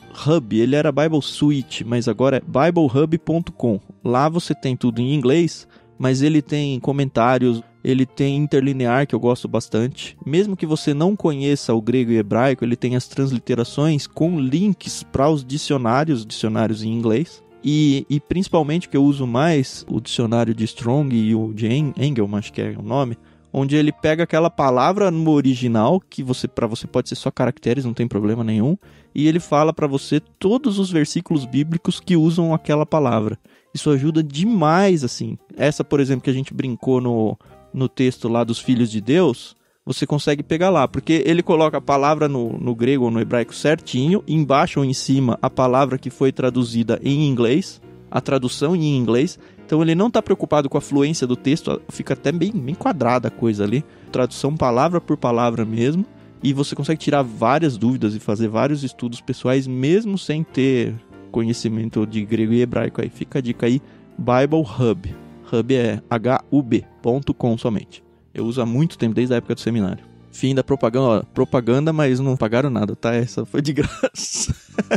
Hub, ele era Bible Suite, mas agora é BibleHub.com. Lá você tem tudo em inglês, mas ele tem comentários, ele tem interlinear, que eu gosto bastante. Mesmo que você não conheça o grego e hebraico, ele tem as transliterações com links para os dicionários em inglês. E principalmente o que eu uso mais, o dicionário de Strong e o de Engelman, acho que é o nome, onde ele pega aquela palavra no original, que para você pode ser só caracteres, não tem problema nenhum, e ele fala para você todos os versículos bíblicos que usam aquela palavra. Isso ajuda demais, assim. Essa, por exemplo, que a gente brincou no texto lá dos filhos de Deus, você consegue pegar lá, porque ele coloca a palavra no grego ou no hebraico certinho, embaixo ou em cima a palavra que foi traduzida em inglês, a tradução em inglês. Então ele não está preocupado com a fluência do texto, fica até bem quadrada a coisa ali. Tradução palavra por palavra mesmo, e você consegue tirar várias dúvidas e fazer vários estudos pessoais, mesmo sem ter conhecimento de grego e hebraico. Aí fica a dica aí, Bible Hub. Hub é hub.com somente. Eu uso há muito tempo, desde a época do seminário. Fim da propaganda, mas não pagaram nada, tá? Essa foi de graça.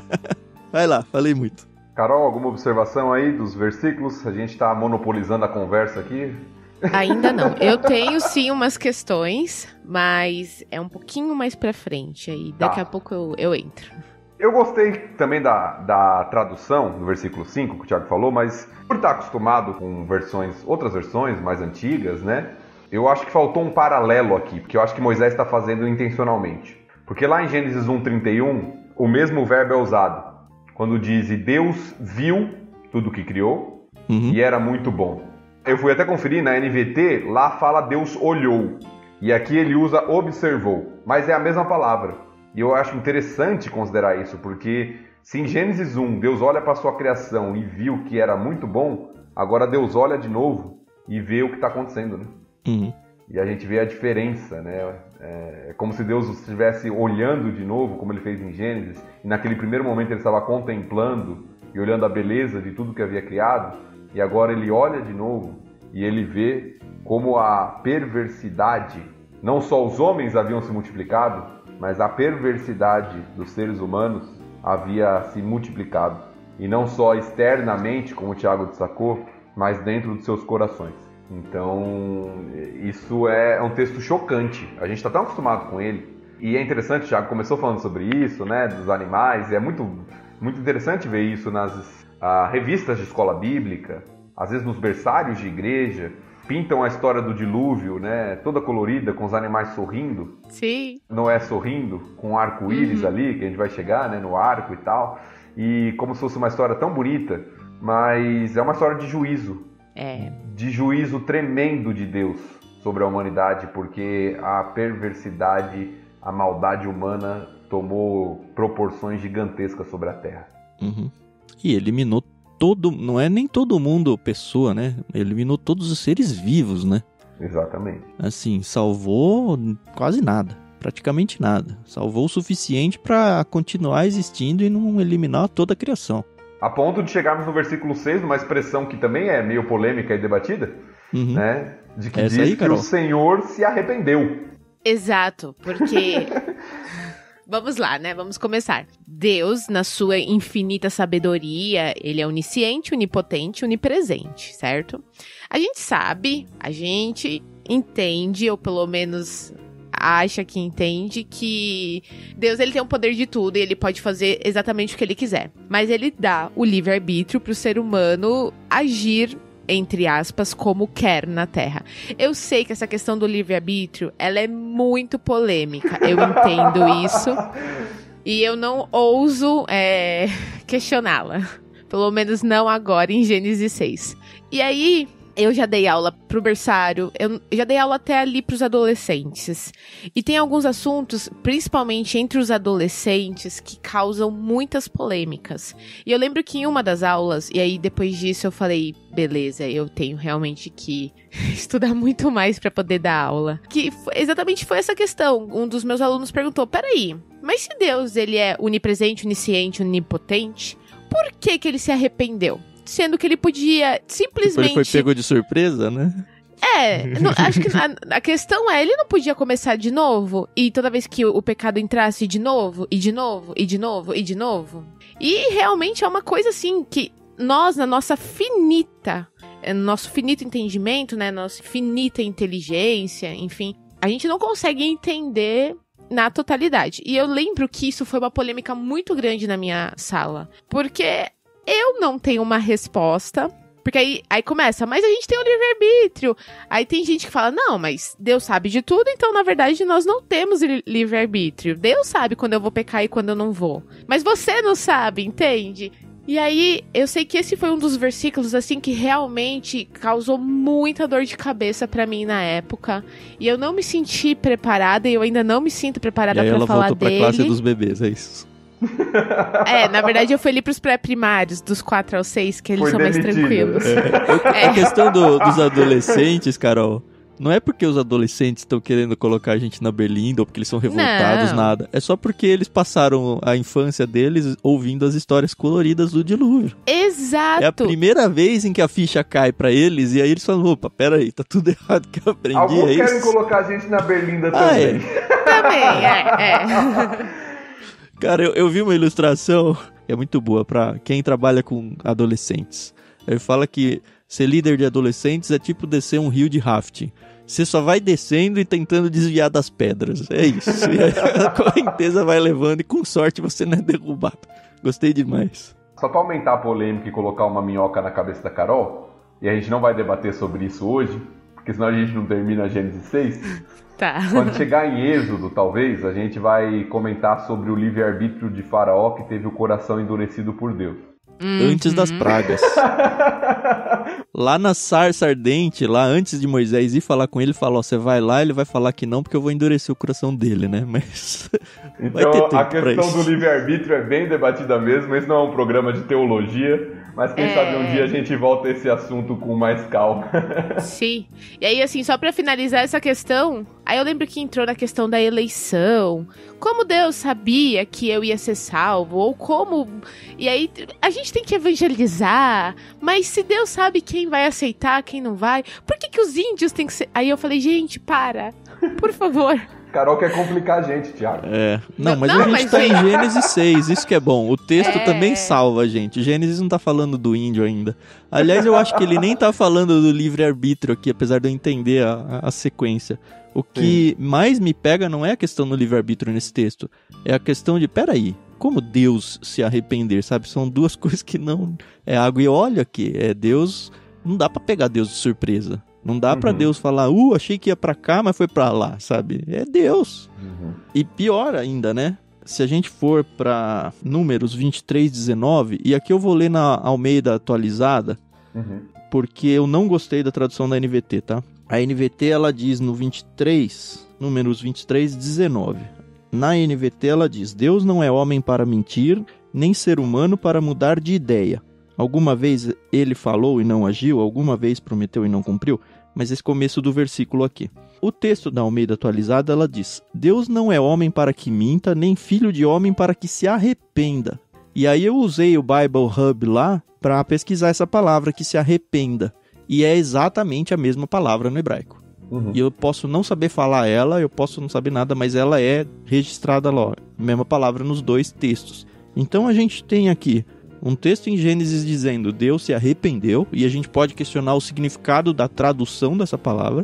Vai lá, falei muito. Carol, alguma observação aí dos versículos? A gente tá monopolizando a conversa aqui. Ainda não. Eu tenho sim umas questões, mas é um pouquinho mais pra frente. Aí daqui a pouco eu entro. Eu gostei também da tradução do versículo 5, que o Thiago falou, mas por estar acostumado com outras versões mais antigas, né? Eu acho que faltou um paralelo aqui, porque eu acho que Moisés está fazendo intencionalmente. Porque lá em Gênesis 1:31, o mesmo verbo é usado. Quando diz, e Deus viu tudo o que criou, e era muito bom. Eu fui até conferir na NVT, lá fala Deus olhou. E aqui ele usa observou, mas é a mesma palavra. E eu acho interessante considerar isso, porque se em Gênesis 1 Deus olha para a sua criação e viu que era muito bom, agora Deus olha de novo e vê o que está acontecendo, né? E a gente vê a diferença, né? É como se Deus estivesse olhando de novo, como ele fez em Gênesis, e naquele primeiro momento ele estava contemplando e olhando a beleza de tudo que havia criado, e agora ele olha de novo e ele vê como a perversidade, não só os homens haviam se multiplicado, mas a perversidade dos seres humanos havia se multiplicado. E não só externamente, como o Thiago destacou, mas dentro dos seus corações. Então, isso é um texto chocante. A gente está tão acostumado com ele. E é interessante, o Thiago começou falando sobre isso, né, dos animais. E é muito, muito interessante ver isso nas revistas de escola bíblica, às vezes nos berçários de igreja. Pintam a história do dilúvio, né, toda colorida, com os animais sorrindo. Sim. Noé sorrindo, com um arco-íris ali, que a gente vai chegar, né, no arco e tal. E como se fosse uma história tão bonita, mas é uma história de juízo. De juízo tremendo de Deus sobre a humanidade, porque a perversidade, a maldade humana tomou proporções gigantescas sobre a Terra. E eliminou não é nem todo mundo pessoa, né? Eliminou todos os seres vivos, né? Exatamente. Assim, salvou quase nada, praticamente nada. Salvou o suficiente para continuar existindo e não eliminar toda a criação. A ponto de chegarmos no versículo 6, numa expressão que também é meio polêmica e debatida, né? De que essa diz aí, que o Senhor se arrependeu. Exato, porque... Vamos lá, né? Vamos começar. Deus, na sua infinita sabedoria, ele é onisciente, onipotente, onipresente, certo? A gente sabe, a gente entende, ou pelo menos acha que entende, que Deus ele tem o poder de tudo e ele pode fazer exatamente o que ele quiser. Mas ele dá o livre-arbítrio para o ser humano agir, entre aspas, como quer na Terra. Eu sei que essa questão do livre-arbítrio, ela é muito polêmica. Eu entendo isso. E eu não ouso questioná-la. Pelo menos não agora, em Gênesis 6. E aí, eu já dei aula pro berçário, eu já dei aula até ali pros adolescentes. E tem alguns assuntos, principalmente entre os adolescentes, que causam muitas polêmicas. E eu lembro que em uma das aulas, e aí depois disso eu falei, beleza, eu tenho realmente que estudar muito mais pra poder dar aula. Que exatamente foi essa questão. Um dos meus alunos perguntou, peraí, mas se Deus ele é onipresente, onisciente, onipotente, por que ele se arrependeu? Sendo que ele podia simplesmente... Ele foi pego de surpresa, né? Acho que a questão é, ele não podia começar de novo, e toda vez que o pecado entrasse de novo, e de novo, e de novo, e de novo. E realmente é uma coisa assim, que nós, no nosso finito entendimento, né, nossa finita inteligência, enfim, a gente não consegue entender na totalidade. E eu lembro que isso foi uma polêmica muito grande na minha sala, porque eu não tenho uma resposta. Porque aí começa, mas a gente tem o livre-arbítrio. Aí tem gente que fala, não, mas Deus sabe de tudo, então na verdade nós não temos livre-arbítrio. Deus sabe quando eu vou pecar e quando eu não vou. Mas você não sabe, entende? E aí, eu sei que esse foi um dos versículos, assim, que realmente causou muita dor de cabeça pra mim na época. E eu não me senti preparada, e eu ainda não me sinto preparada pra falar dele. E aí ela voltou pra classe dos bebês, é isso? Na verdade eu fui ali pros pré-primários, dos 4 aos 6, que eles são mais tranquilos. A questão dos adolescentes, Carol, não é porque os adolescentes estão querendo colocar a gente na berlinda ou porque eles são revoltados, nada. É só porque eles passaram a infância deles ouvindo as histórias coloridas do dilúvio. Exato! É a primeira vez em que a ficha cai pra eles e aí eles falam, opa, peraí, tá tudo errado que eu aprendi. Alguns querem colocar a gente na berlinda também. Também. Cara, eu vi uma ilustração que é muito boa pra quem trabalha com adolescentes. Ele fala que ser líder de adolescentes é tipo descer um rio de rafting. Você só vai descendo e tentando desviar das pedras. É isso. E a correnteza vai levando e com sorte você não é derrubado. Gostei demais. Só pra aumentar a polêmica e colocar uma minhoca na cabeça da Carol, e a gente não vai debater sobre isso hoje, porque senão a gente não termina a Gênesis 6. Tá. Quando chegar em Êxodo, talvez, a gente vai comentar sobre o livre-arbítrio de Faraó, que teve o coração endurecido por Deus. Antes das pragas. Lá na sarça ardente, lá antes de Moisés ir falar com ele, falou, você vai lá, ele vai falar que não, porque eu vou endurecer o coração dele, né? Mas vai ter tempo. A questão do livre-arbítrio é bem debatida mesmo, esse não é um programa de teologia, mas quem sabe um dia a gente volta a esse assunto com mais calma. Sim. E aí, assim, só pra finalizar essa questão, aí eu lembro que entrou na questão da eleição. Como Deus sabia que eu ia ser salvo? Ou como... E aí, a gente tem que evangelizar. Mas se Deus sabe quem vai aceitar, quem não vai, por que os índios têm que ser... Aí eu falei, gente, para. Por favor. Carol quer complicar a gente, Thiago. Mas a gente tá em Gênesis 6, isso que é bom. O texto também salva a gente. Gênesis não tá falando do índio ainda. Aliás, eu acho que ele nem tá falando do livre-arbítrio aqui, apesar de eu entender a sequência. O que mais me pega não é a questão do livre-arbítrio nesse texto. É a questão de, peraí, como Deus se arrepender, sabe? São duas coisas que não... É água e óleo aqui. Deus... Não dá pra pegar Deus de surpresa. Não dá pra Deus falar, achei que ia pra cá, mas foi pra lá, sabe? É Deus. E pior ainda, né? Se a gente for pra Números 23, 19, e aqui eu vou ler na Almeida atualizada, porque eu não gostei da tradução da NVT, tá? A NVT, ela diz no 23, Números 23, 19. Na NVT, ela diz, Deus não é homem para mentir, nem ser humano para mudar de ideia. Alguma vez ele falou e não agiu, alguma vez prometeu e não cumpriu, mas esse começo do versículo aqui. O texto da Almeida atualizada, ela diz, Deus não é homem para que minta, nem filho de homem para que se arrependa. E aí eu usei o Bible Hub lá para pesquisar essa palavra, que se arrependa. E é exatamente a mesma palavra no hebraico. E eu posso não saber falar ela, eu posso não saber nada, mas ela é registrada lá, mesma palavra nos dois textos. Então a gente tem aqui um texto em Gênesis dizendo Deus se arrependeu, e a gente pode questionar o significado da tradução dessa palavra.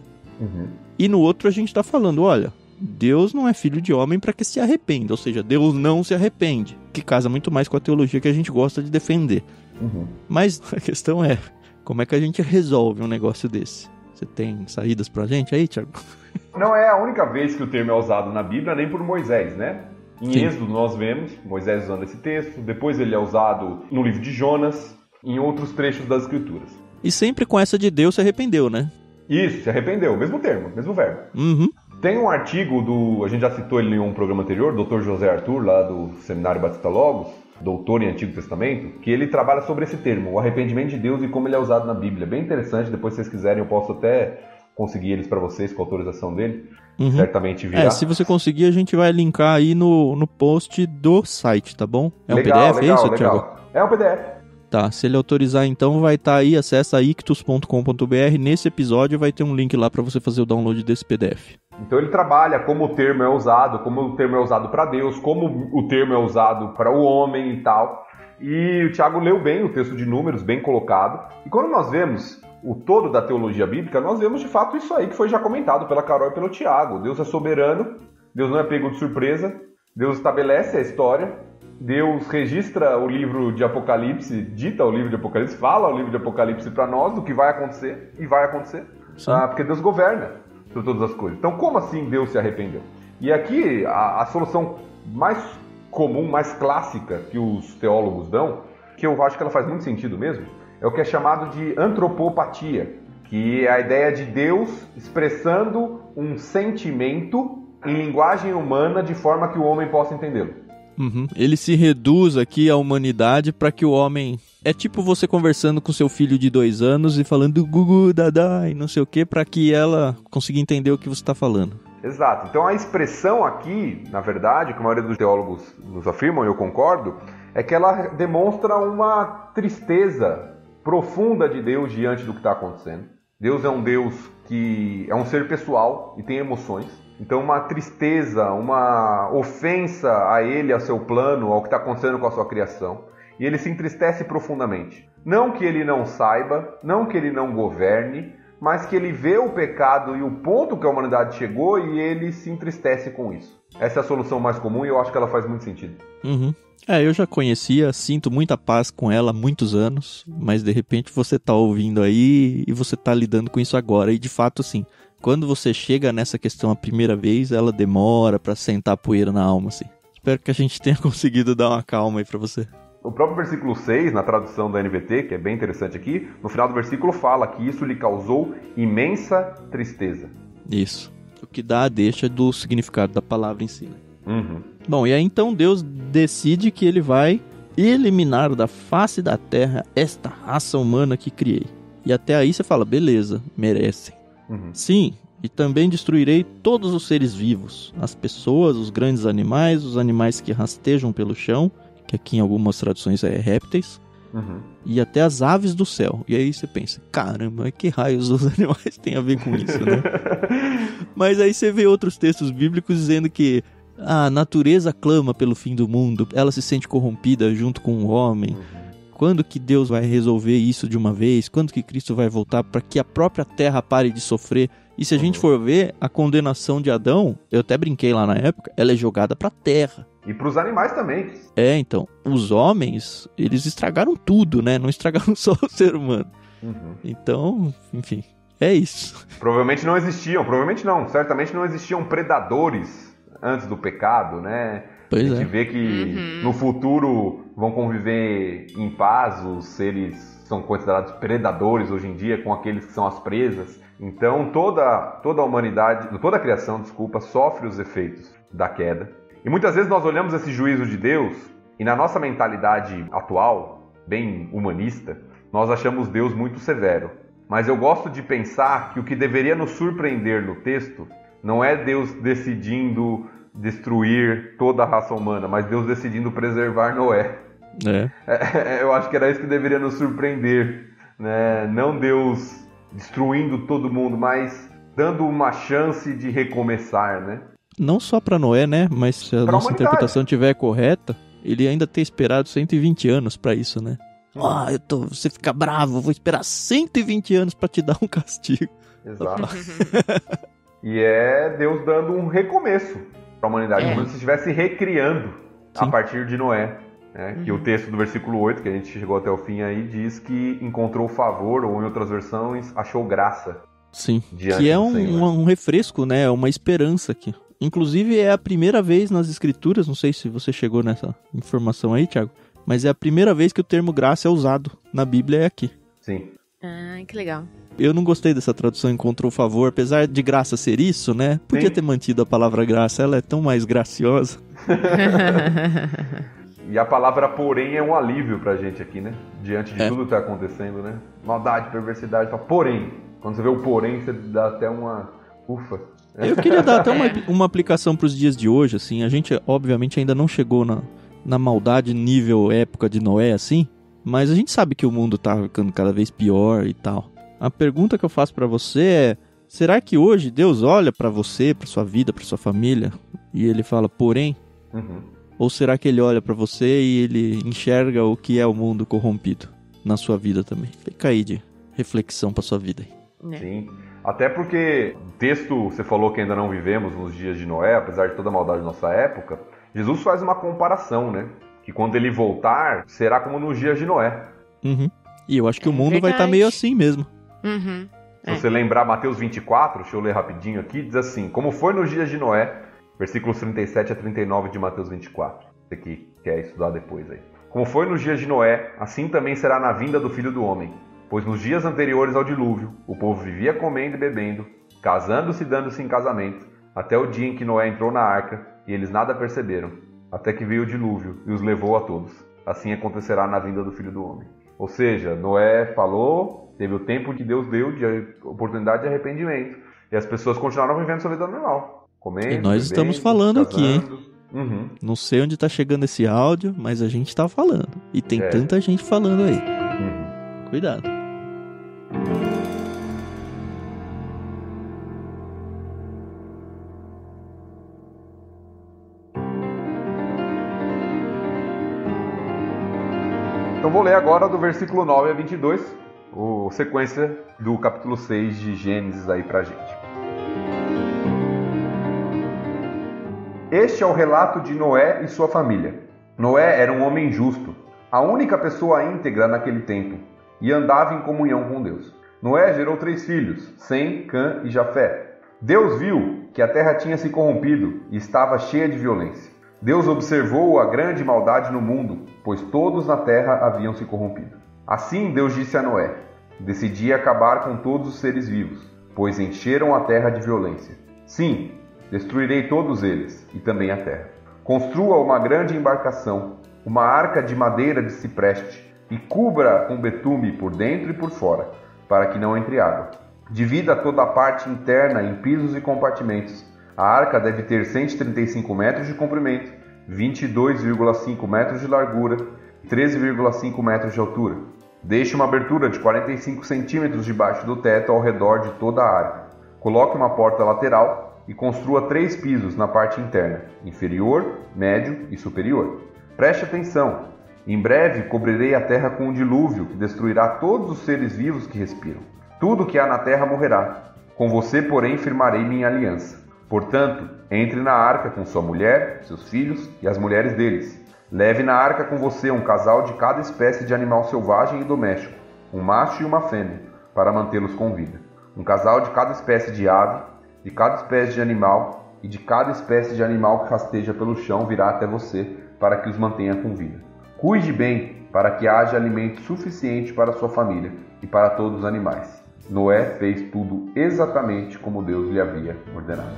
E no outro a gente está falando, olha, Deus não é filho de homem para que se arrependa, ou seja, Deus não se arrepende, que casa muito mais com a teologia que a gente gosta de defender. Mas a questão é, como é que a gente resolve um negócio desse? Você tem saídas pra gente aí, Thiago? Não é a única vez que o termo é usado na Bíblia, nem por Moisés, né? Em Sim. Êxodo nós vemos Moisés usando esse texto, depois ele é usado no livro de Jonas, em outros trechos das Escrituras. E sempre com essa de Deus se arrependeu, né? Isso, se arrependeu, mesmo termo, mesmo verbo. Tem um artigo a gente já citou ele em um programa anterior, Dr. José Arthur, lá do Seminário Batista Logos, doutor em Antigo Testamento, que ele trabalha sobre esse termo, o arrependimento de Deus e como ele é usado na Bíblia. Bem interessante, depois se vocês quiserem eu posso até conseguir eles para vocês com a autorização dele. Certamente virá. Se você conseguir, a gente vai linkar aí no post do site, tá bom? É legal, um PDF, legal, é isso, legal. Thiago? É um PDF. Tá, se ele autorizar então, vai estar aí, acessa ictus.com.br, nesse episódio vai ter um link lá para você fazer o download desse PDF. Então ele trabalha como o termo é usado, como o termo é usado para Deus, como o termo é usado para o homem e tal. E o Tiago leu bem o texto de Números, bem colocado. E quando nós vemos o todo da teologia bíblica, nós vemos de fato isso aí que foi já comentado pela Carol e pelo Tiago. Deus é soberano, Deus não é pego de surpresa, Deus estabelece a história, Deus registra o livro de Apocalipse, dita o livro de Apocalipse, fala o livro de Apocalipse para nós do que vai acontecer, e vai acontecer, porque Deus governa sobre todas as coisas. Então, como assim Deus se arrependeu? E aqui, a solução mais comum, mais clássica que os teólogos dão, que eu acho que ela faz muito sentido mesmo, é o que é chamado de antropopatia, que é a ideia de Deus expressando um sentimento em linguagem humana de forma que o homem possa entendê-lo. Uhum. Ele se reduz aqui à humanidade para que o homem... É tipo você conversando com seu filho de 2 anos e falando gugu, dadá e não sei o que, para que ela consiga entender o que você está falando. Exato. Então a expressão aqui, na verdade, que a maioria dos teólogos nos afirmam, e eu concordo, é que ela demonstra uma tristeza profunda de Deus diante do que está acontecendo. Deus é um Deus que é um ser pessoal e tem emoções. Então uma tristeza, uma ofensa a ele, ao seu plano, ao que está acontecendo com a sua criação. E ele se entristece profundamente. Não que ele não saiba, não que ele não governe, mas que ele vê o pecado e o ponto que a humanidade chegou e ele se entristece com isso. Essa é a solução mais comum e eu acho que ela faz muito sentido. Uhum. Eu já conhecia, sinto muita paz com ela há muitos anos, mas de repente você tá ouvindo aí e você tá lidando com isso agora. E de fato, assim, quando você chega nessa questão a primeira vez, ela demora pra sentar a poeira na alma, assim. Espero que a gente tenha conseguido dar uma calma aí pra você. O próprio versículo 6, na tradução da NVT, que é bem interessante aqui, no final do versículo fala que isso lhe causou imensa tristeza. Isso. O que dá a deixa do significado da palavra em si, né? Uhum. Bom, e aí então Deus decide que ele vai eliminar da face da terra esta raça humana que criei. E até aí você fala, beleza, merecem. Uhum. Sim, e também destruirei todos os seres vivos, as pessoas, os grandes animais, os animais que rastejam pelo chão, que aqui em algumas traduções é répteis, e até as aves do céu. E aí você pensa, caramba, que raios os animais têm a ver com isso, né? Mas aí você vê outros textos bíblicos dizendo que a natureza clama pelo fim do mundo, ela se sente corrompida junto com o homem. Quando que Deus vai resolver isso de uma vez? Quando que Cristo vai voltar para que a própria terra pare de sofrer? E se a gente for ver, a condenação de Adão, eu até brinquei lá na época, ela é jogada para a terra. E para os animais também. Então, os homens, eles estragaram tudo, né? Não estragaram só o ser humano. Então, enfim, é isso. Provavelmente não, certamente não existiam predadores antes do pecado, né? Pois a gente vê que no futuro vão conviver em paz, os seres são considerados predadores hoje em dia com aqueles que são as presas. Então toda a humanidade, toda a criação, sofre os efeitos da queda. E muitas vezes nós olhamos esse juízo de Deus e na nossa mentalidade atual, bem humanista, nós achamos Deus muito severo. Mas eu gosto de pensar que o que deveria nos surpreender no texto não é Deus decidindo destruir toda a raça humana, mas Deus decidindo preservar Noé. Eu acho que era isso que deveria nos surpreender, né? Não Deus destruindo todo mundo, mas dando uma chance de recomeçar, né? Não só para Noé, né? Mas se a nossa interpretação estiver correta, ele ainda ter esperado 120 anos para isso, né? Você fica bravo, vou esperar 120 anos para te dar um castigo. Exato. E é Deus dando um recomeço para a humanidade, como se estivesse recriando a partir de Noé. Né? Que o texto do versículo 8, que a gente chegou até o fim aí, diz que encontrou favor, ou em outras versões, achou graça. Sim, que é um refresco, né? É uma esperança aqui. Inclusive é a primeira vez nas escrituras, não sei se você chegou nessa informação aí, Thiago, mas é a primeira vez que o termo graça é usado na Bíblia, é aqui. Sim. Ah, que legal. Eu não gostei dessa tradução encontrou favor, apesar de graça ser isso, né? Podia ter mantido a palavra graça, ela é tão mais graciosa. E a palavra porém é um alívio pra gente aqui, né? Diante de tudo que tá acontecendo, né? Maldade, perversidade, porém. Quando você vê o porém, você dá até uma ufa. Eu queria dar até uma aplicação pros dias de hoje, assim. A gente, obviamente, ainda não chegou na maldade nível época de Noé, assim. Mas a gente sabe que o mundo tá ficando cada vez pior e tal. A pergunta que eu faço pra você é: será que hoje Deus olha pra você, pra sua vida, pra sua família, e ele fala, porém? Ou será que ele olha pra você e ele enxerga o que é o mundo corrompido na sua vida também? Fica aí de reflexão pra sua vida. Sim, até porque o texto, você falou que ainda não vivemos nos dias de Noé, apesar de toda a maldade da nossa época. Jesus faz uma comparação, né? Que quando ele voltar, será como nos dias de Noé. E eu acho que o mundo vai estar meio assim mesmo. Se você lembrar Mateus 24, deixa eu ler rapidinho aqui, diz assim: como foi nos dias de Noé, versículos 37 a 39 de Mateus 24. Você que quer estudar depois aí. Como foi nos dias de Noé, assim também será na vinda do Filho do Homem. Pois nos dias anteriores ao dilúvio, o povo vivia comendo e bebendo, casando-se e dando-se em casamento, até o dia em que Noé entrou na arca, e eles nada perceberam, até que veio o dilúvio e os levou a todos. Assim acontecerá na vinda do Filho do Homem. Ou seja, Noé falou, teve o tempo que Deus deu de oportunidade de arrependimento, e as pessoas continuaram vivendo sua vida normal, comendo, e nós bebendo, estamos falando casando. aqui, hein? Não sei onde tá chegando esse áudio, mas a gente tá falando. E tem tanta gente falando aí. Cuidado. Então vou ler agora do versículo 9 a 22, a sequência do capítulo 6 de Gênesis aí pra gente. Este é o relato de Noé e sua família. Noé era um homem justo, a única pessoa íntegra naquele tempo, e andava em comunhão com Deus. Noé gerou 3 filhos, Sem, Cã e Jafé. Deus viu que a terra tinha se corrompido e estava cheia de violência. Deus observou a grande maldade no mundo, pois todos na terra haviam se corrompido. Assim Deus disse a Noé: decidi acabar com todos os seres vivos, pois encheram a terra de violência. Sim, destruirei todos eles, e também a terra. Construa uma grande embarcação, uma arca de madeira de cipreste, e cubra com betume por dentro e por fora, para que não entre água. Divida toda a parte interna em pisos e compartimentos. A arca deve ter 135 metros de comprimento, 22,5 metros de largura e 13,5 metros de altura. Deixe uma abertura de 45 centímetros debaixo do teto ao redor de toda a arca. Coloque uma porta lateral e construa 3 pisos na parte interna, inferior, médio e superior. Preste atenção! Em breve cobrirei a terra com um dilúvio que destruirá todos os seres vivos que respiram. Tudo que há na terra morrerá. Com você, porém, firmarei minha aliança. Portanto, entre na arca com sua mulher, seus filhos e as mulheres deles. Leve na arca com você um casal de cada espécie de animal selvagem e doméstico, um macho e uma fêmea, para mantê-los com vida. Um casal de cada espécie de ave, de cada espécie de animal e de cada espécie de animal que rasteja pelo chão virá até você, para que os mantenha com vida. Cuide bem, para que haja alimento suficiente para sua família e para todos os animais. Noé fez tudo exatamente como Deus lhe havia ordenado.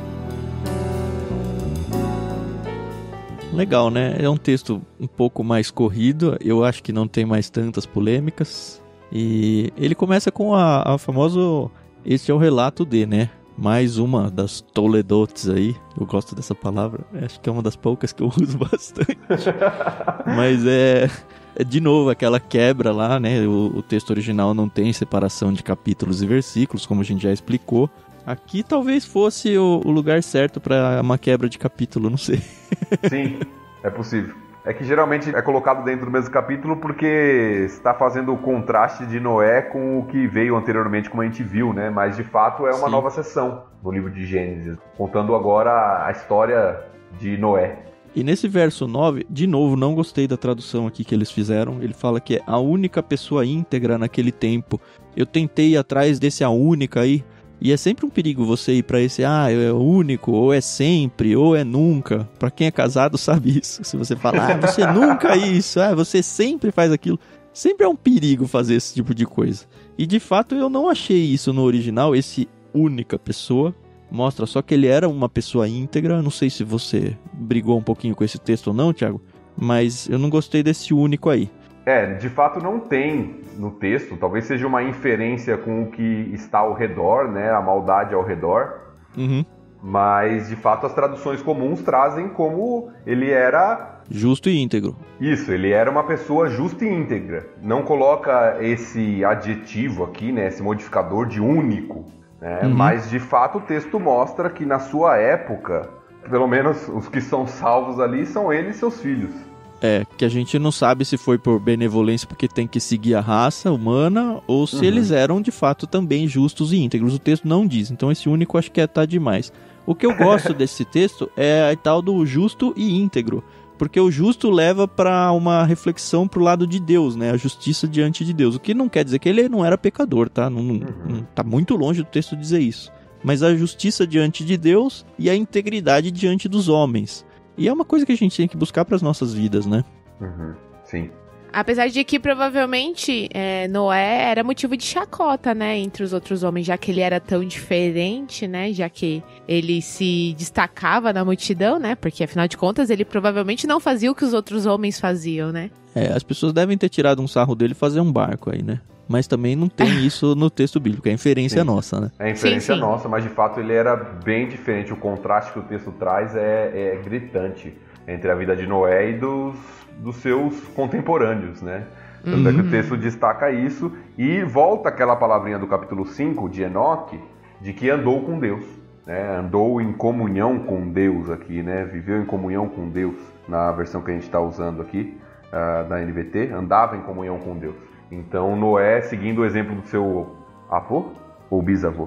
Legal, né? É um texto um pouco mais corrido, eu acho que não tem mais tantas polêmicas. E ele começa com a famosa... Este é o relato de, né? Mais uma das toledotes aí. Eu gosto dessa palavra. Acho que é uma das poucas que eu uso bastante. Mas é de novo aquela quebra lá, né? O texto original não tem separação de capítulos e versículos, como a gente já explicou. Aqui talvez fosse o lugar certo para uma quebra de capítulo, não sei. Sim, é possível. É que geralmente é colocado dentro do mesmo capítulo porque está fazendo o contraste de Noé com o que veio anteriormente, como a gente viu, né? Mas de fato é uma nova seção no livro de Gênesis, contando agora a história de Noé. E nesse verso 9, de novo, não gostei da tradução aqui que eles fizeram. Ele fala que é a única pessoa íntegra naquele tempo. Eu tentei ir atrás desse a única aí. E é sempre um perigo você ir pra esse, é o único, ou é sempre, ou é nunca. Pra quem é casado sabe isso. Se você falar, você nunca é isso, você sempre faz aquilo. Sempre é um perigo fazer esse tipo de coisa. E de fato eu não achei isso no original, esse única pessoa. Mostra só que ele era uma pessoa íntegra. Não sei se você brigou um pouquinho com esse texto ou não, Thiago. Mas eu não gostei desse único aí. De fato não tem no texto, talvez seja uma inferência com o que está ao redor, né, a maldade ao redor, mas de fato as traduções comuns trazem como ele era Justo e íntegro. Isso, ele era uma pessoa justa e íntegra. Não coloca esse adjetivo aqui, né, esse modificador de único, né? Mas de fato o texto mostra que na sua época, pelo menos os que são salvos ali são ele e seus filhos. Que a gente não sabe se foi por benevolência porque tem que seguir a raça humana ou se eles eram de fato também justos e íntegros. O texto não diz, então esse único acho que tá demais. O que eu gosto desse texto é a tal do justo e íntegro, porque o justo leva para uma reflexão pro lado de Deus, né? A justiça diante de Deus, o que não quer dizer que ele não era pecador, tá? Não tá muito longe do texto dizer isso. Mas a justiça diante de Deus e a integridade diante dos homens. E é uma coisa que a gente tem que buscar para as nossas vidas, né? Sim. Apesar de que provavelmente Noé era motivo de chacota, né, entre os outros homens, já que ele era tão diferente, né, já que ele se destacava na multidão, né, porque afinal de contas ele provavelmente não fazia o que os outros homens faziam, né? As pessoas devem ter tirado um sarro dele e fazer um barco aí, né? Mas também não tem isso no texto bíblico, é inferência nossa, né? É inferência nossa, mas de fato ele era bem diferente. O contraste que o texto traz é gritante entre a vida de Noé e dos seus contemporâneos, né? Tanto é que o texto destaca isso e volta aquela palavrinha do capítulo 5 de Enoque, de que andou com Deus, né? Andou em comunhão com Deus aqui, né? Viveu em comunhão com Deus, na versão que a gente está usando aqui, da NVT, andava em comunhão com Deus. Então Noé, seguindo o exemplo do seu avô ou bisavô?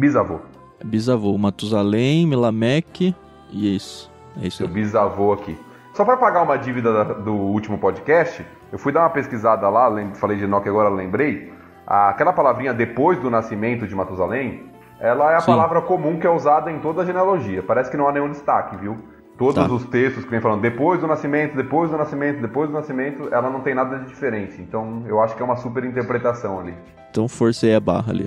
Bisavô, Matusalém, Melameque e isso. É isso. Seu bisavô aqui. Só para pagar uma dívida do último podcast, eu fui dar uma pesquisada lá, falei de Enoque agora, lembrei. Aquela palavrinha depois do nascimento de Matusalém, ela é a palavra comum que é usada em toda a genealogia. Parece que não há nenhum destaque, viu? Todos os textos que vem falando depois do nascimento, ela não tem nada de diferente. Então eu acho que é uma super interpretação ali. Então forcei a barra ali.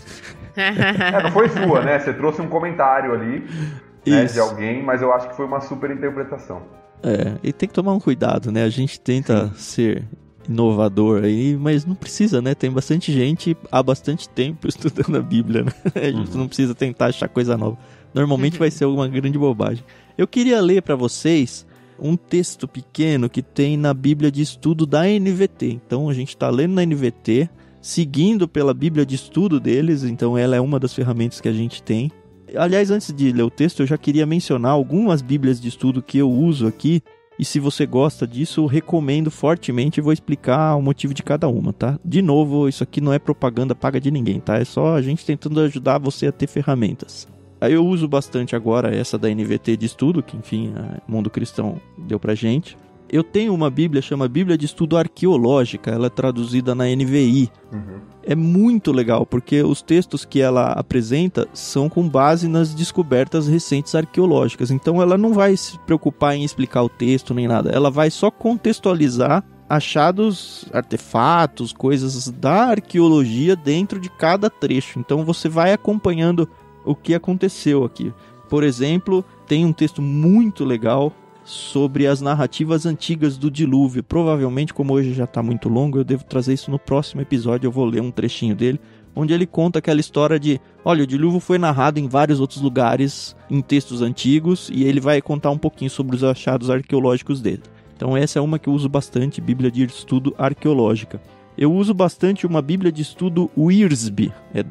Não foi sua, né? Você trouxe um comentário ali, né, de alguém, mas eu acho que foi uma super interpretação. E tem que tomar um cuidado, né? A gente tenta ser inovador aí, mas não precisa, né? Tem bastante gente há bastante tempo estudando a Bíblia, né? A gente não precisa tentar achar coisa nova. Normalmente vai ser alguma grande bobagem. Eu queria ler para vocês um texto pequeno que tem na Bíblia de Estudo da NVT. Então a gente está lendo na NVT, seguindo pela Bíblia de Estudo deles, então ela é uma das ferramentas que a gente tem. Aliás, antes de ler o texto, eu já queria mencionar algumas Bíblias de Estudo que eu uso aqui, e se você gosta disso, eu recomendo fortemente e vou explicar o motivo de cada uma, tá? De novo, isso aqui não é propaganda paga de ninguém, tá? É só a gente tentando ajudar você a ter ferramentas. Aí eu uso bastante agora essa da NVT de Estudo, que enfim, o Mundo Cristão deu pra gente. Eu tenho uma Bíblia, chama Bíblia de Estudo Arqueológica, ela é traduzida na NVI. É muito legal, porque os textos que ela apresenta são com base nas descobertas recentes arqueológicas. Então ela não vai se preocupar em explicar o texto nem nada, ela vai só contextualizar achados, artefatos, coisas da arqueologia dentro de cada trecho. Então você vai acompanhando o que aconteceu aqui. Por exemplo, tem um texto muito legal sobre as narrativas antigas do dilúvio. Provavelmente, como hoje já está muito longo, eu devo trazer isso no próximo episódio. Eu vou ler um trechinho dele, onde ele conta aquela história de, olha, o dilúvio foi narrado em vários outros lugares, em textos antigos, e ele vai contar um pouquinho sobre os achados arqueológicos dele. Então essa é uma que eu uso bastante, Bíblia de Estudo Arqueológica. Eu uso bastante uma Bíblia de Estudo Wiersbe, é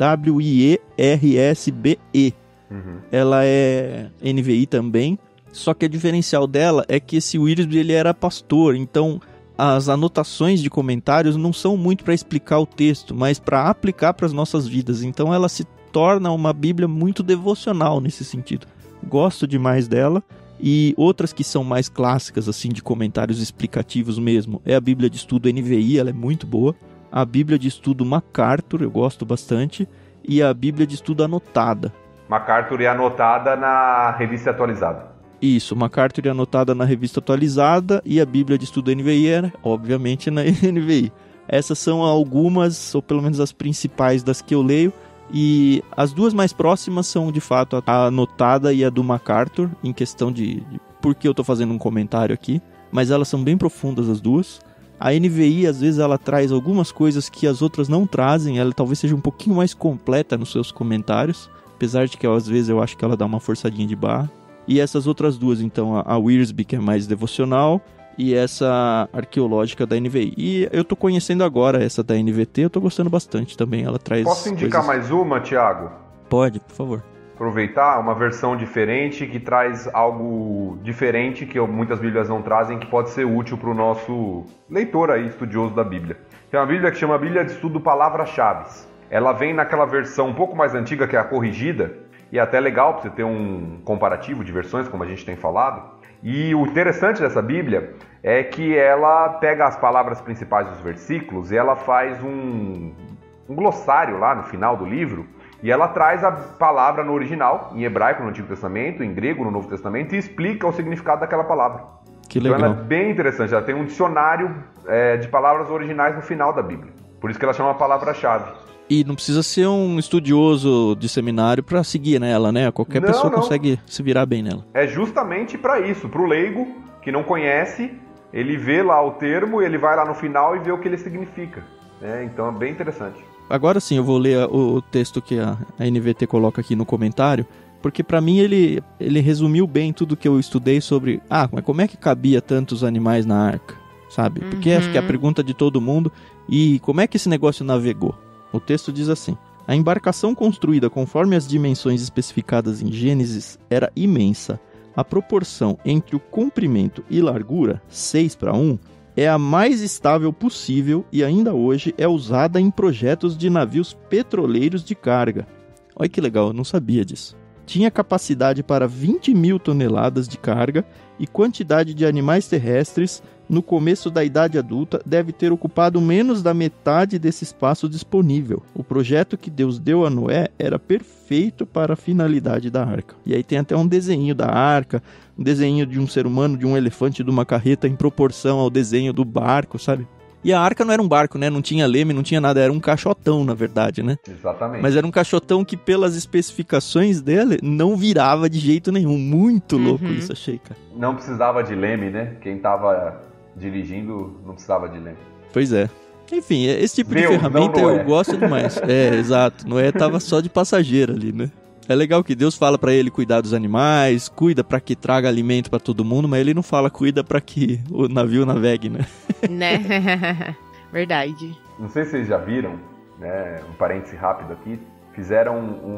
W-I-E-R-S-B-E. Ela é NVI também, só que a diferencial dela é que esse Wiersbe, ele era pastor, então as anotações de comentários não são muito para explicar o texto, mas para aplicar para as nossas vidas. Então ela se torna uma Bíblia muito devocional nesse sentido. Gosto demais dela. E outras que são mais clássicas, assim, de comentários explicativos mesmo, é a Bíblia de Estudo NVI, ela é muito boa. A Bíblia de Estudo MacArthur, eu gosto bastante. E a Bíblia de Estudo Anotada. MacArthur é anotada na Revista Atualizada. Isso, MacArthur é anotada na Revista Atualizada e a Bíblia de Estudo NVI é, obviamente, na NVI. Essas são algumas, ou pelo menos as principais das que eu leio. E as duas mais próximas são, de fato, a anotada e a do MacArthur, em questão de por que eu estou fazendo um comentário aqui. Mas elas são bem profundas as duas. A NVI, às vezes, ela traz algumas coisas que as outras não trazem. Ela talvez seja um pouquinho mais completa nos seus comentários. Apesar de que, às vezes, eu acho que ela dá uma forçadinha de barra. E essas outras duas, então, a Wiersbe, que é mais devocional, e essa arqueológica da NVI. E eu tô conhecendo agora essa da NVT, eu tô gostando bastante também. Ela traz. Posso indicar mais uma, Thiago? Pode, por favor. Aproveitar uma versão diferente que traz algo diferente que muitas Bíblias não trazem, que pode ser útil para o nosso leitor aí, estudioso da Bíblia. Tem uma Bíblia que chama Bíblia de Estudo Palavras-Chave. Ela vem naquela versão um pouco mais antiga, que é a corrigida, e é até legal para você ter um comparativo de versões, como a gente tem falado. E o interessante dessa Bíblia é que ela pega as palavras principais dos versículos e ela faz um glossário lá no final do livro, e ela traz a palavra no original, em hebraico no Antigo Testamento, em grego no Novo Testamento, e explica o significado daquela palavra. Que legal. Então ela é bem interessante, ela tem um dicionário de palavras originais no final da Bíblia. Por isso que ela chama palavra-chave. E não precisa ser um estudioso de seminário para seguir nela, né? Qualquer pessoa consegue se virar bem nela. É justamente para isso, para o leigo que não conhece, ele vê lá o termo, ele vai lá no final e vê o que ele significa. Então é bem interessante. Agora sim, eu vou ler o texto que a NVT coloca aqui no comentário, porque para mim ele resumiu bem tudo que eu estudei sobre, mas como é que cabia tantos animais na arca, sabe? Porque acho que é a pergunta de todo mundo, e como é que esse negócio navegou? O texto diz assim: a embarcação construída conforme as dimensões especificadas em Gênesis era imensa. A proporção entre o comprimento e largura, 6:1, é a mais estável possível e ainda hoje é usada em projetos de navios petroleiros de carga. Olha que legal, eu não sabia disso. Tinha capacidade para 20 mil toneladas de carga e quantidade de animais terrestres no começo da idade adulta deve ter ocupado menos da metade desse espaço disponível. O projeto que Deus deu a Noé era perfeito para a finalidade da arca. E aí tem até um desenho da arca, um desenho de um ser humano, de um elefante, de uma carreta em proporção ao desenho do barco, sabe? E a arca não era um barco, né? Não tinha leme, não tinha nada, era um caixotão, na verdade, né? Exatamente. Mas era um caixotão que, pelas especificações dele, não virava de jeito nenhum. Muito louco isso, achei, cara. Não precisava de leme, né? Quem tava dirigindo não precisava de leme. Pois é. Enfim, esse tipo de ferramenta eu gosto demais. Exato. Noé tava só de passageiro ali, né? É legal que Deus fala pra ele cuidar dos animais, cuida pra que traga alimento pra todo mundo, mas ele não fala cuida pra que o navio navegue, né? Né? Verdade. Não sei se vocês já viram, né? Um parêntese rápido aqui. Fizeram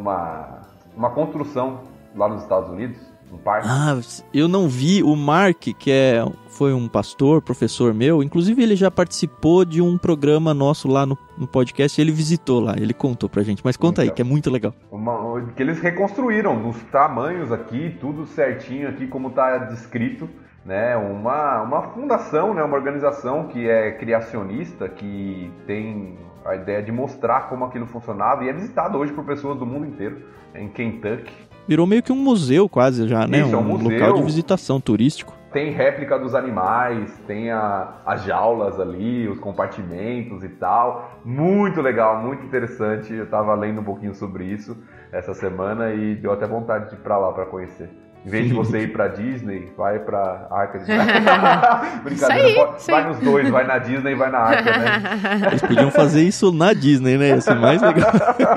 uma construção lá nos Estados Unidos, um parque. Eu não vi. O Mark, que foi um pastor, professor meu, inclusive ele já participou de um programa nosso lá no podcast, ele visitou lá, ele contou pra gente, mas conta aí, que é muito legal. Que eles reconstruíram nos tamanhos aqui, tudo certinho aqui como tá descrito, né? Uma fundação, né? Uma organização que é criacionista, que tem a ideia de mostrar como aquilo funcionava e é visitado hoje por pessoas do mundo inteiro, em Kentucky. Virou meio que um museu quase já, né? Isso, um museu, local de visitação turístico. Tem réplica dos animais, tem as jaulas ali, os compartimentos e tal. Muito legal, muito interessante. Eu tava lendo um pouquinho sobre isso essa semana e deu até vontade de ir pra lá pra conhecer. Em vez de você ir pra Disney, vai pra Arca de Brincadeira, vai nos dois, vai na Disney e vai na Arca, né? Eles podiam fazer isso na Disney, né? Ia ser mais legal.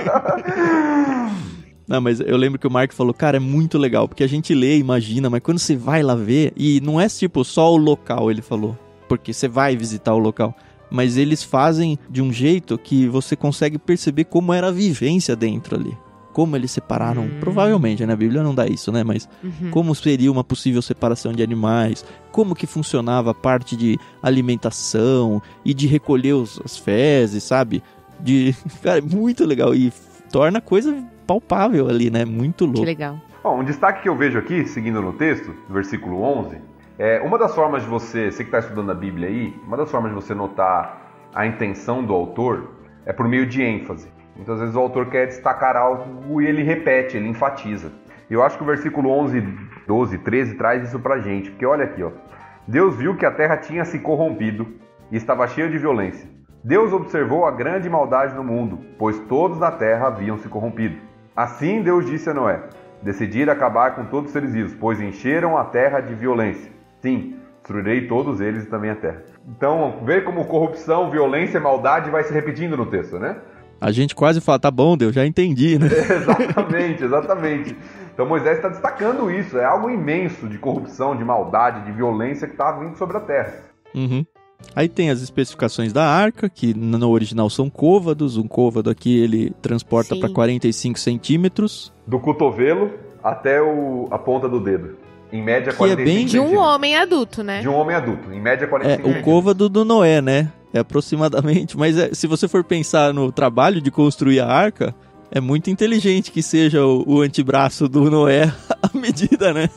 Não, mas eu lembro que o Mark falou, cara, é muito legal, porque a gente lê, imagina, mas quando você vai lá ver, e não é tipo só o local, ele falou, porque você vai visitar o local, mas eles fazem de um jeito que você consegue perceber como era a vivência dentro ali. Como eles separaram, provavelmente, né? A Bíblia não dá isso, né? Mas como seria uma possível separação de animais, como que funcionava a parte de alimentação e de recolher as fezes, sabe? Cara, é muito legal e torna a coisa palpável ali, né? Muito louco. Que legal. Bom, um destaque que eu vejo aqui, seguindo no texto, versículo 11, uma das formas de você que está estudando a Bíblia aí, uma das formas de você notar a intenção do autor é por meio de ênfase. Muitas vezes o autor quer destacar algo e ele repete, ele enfatiza. E eu acho que o versículo 11, 12, 13 traz isso pra gente, porque olha aqui, ó. Deus viu que a terra tinha se corrompido e estava cheia de violência. Deus observou a grande maldade no mundo, pois todos na terra haviam se corrompido. Assim Deus disse a Noé, decidir acabar com todos os seres vivos, pois encheram a terra de violência. Sim, destruirei todos eles e também a terra. Então, vê como corrupção, violência e maldade vai se repetindo no texto, né? A gente quase fala, tá bom, Deus, já entendi, né? Exatamente. Então Moisés está destacando isso. É algo imenso de corrupção, de maldade, de violência que está vindo sobre a terra. Uhum. Aí tem as especificações da arca, que no original são côvados. Um côvado aqui ele transporta para 45 centímetros. Do cotovelo até a ponta do dedo. Em média, que 45 é bem... De um homem adulto, né? De um homem adulto. Em média, 45 centímetros. O côvado do Noé, né? É aproximadamente. Mas se você for pensar no trabalho de construir a arca, é muito inteligente que seja o antebraço do Noé a medida, né?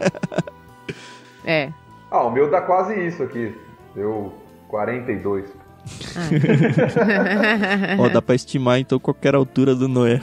É. O meu dá quase isso aqui. Deu 42. Dá pra estimar então qualquer altura do Noé.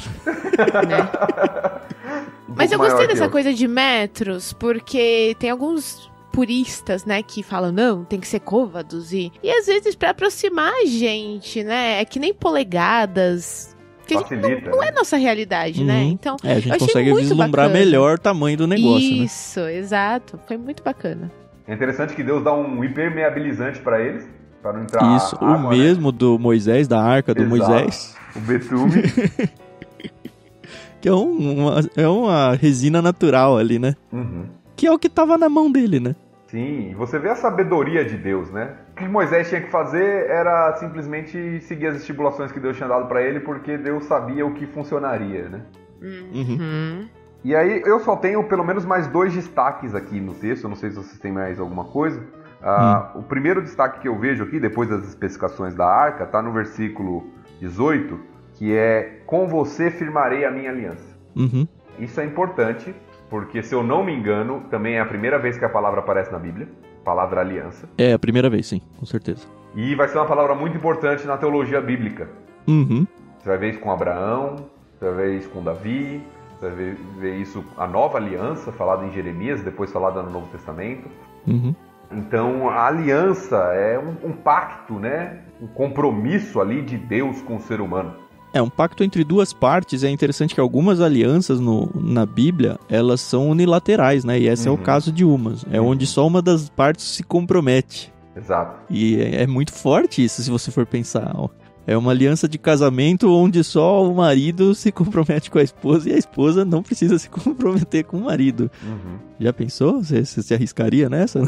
Mas eu gostei dessa coisa de metros, porque tem alguns puristas, né, que falam, não, tem que ser côvados, e às vezes pra aproximar a gente, né, é que nem polegadas, que facilita, não é nossa realidade, né, então a gente consegue vislumbrar melhor o tamanho do negócio, isso, né? Exato, foi muito bacana. É interessante que Deus dá um impermeabilizante pra eles, para não entrar isso, água, o mesmo, né? Do Moisés, da arca do Moisés. O betume. Que é uma resina natural ali, né? Uhum. Que é o que tava na mão dele, né? Sim, você vê a sabedoria de Deus, né? O que Moisés tinha que fazer era simplesmente seguir as estipulações que Deus tinha dado pra ele, porque Deus sabia o que funcionaria, né? Uhum. E aí eu só tenho pelo menos mais 2 destaques aqui no texto, eu não sei se vocês têm mais alguma coisa. O primeiro destaque que eu vejo aqui, depois das especificações da arca, tá no versículo 18, que é: com você firmarei a minha aliança. Uhum. Isso é importante, porque se eu não me engano, também é a primeira vez que a palavra aparece na Bíblia, palavra aliança. É a primeira vez, sim, com certeza. E vai ser uma palavra muito importante na teologia bíblica. Uhum. Você vai ver isso com Abraão, você vai ver isso com Davi, você vai ver isso, a nova aliança, falada em Jeremias, depois falada no Novo Testamento. Uhum. Então, a aliança é um pacto, né? Um compromisso ali de Deus com o ser humano. É um pacto entre duas partes. É interessante que algumas alianças na Bíblia, elas são unilaterais, né? E esse é o caso de umas. É onde só uma das partes se compromete. Exato. E é muito forte isso, se você for pensar. É uma aliança de casamento onde só o marido se compromete com a esposa e a esposa não precisa se comprometer com o marido. Uhum. Já pensou? Você se arriscaria nessa?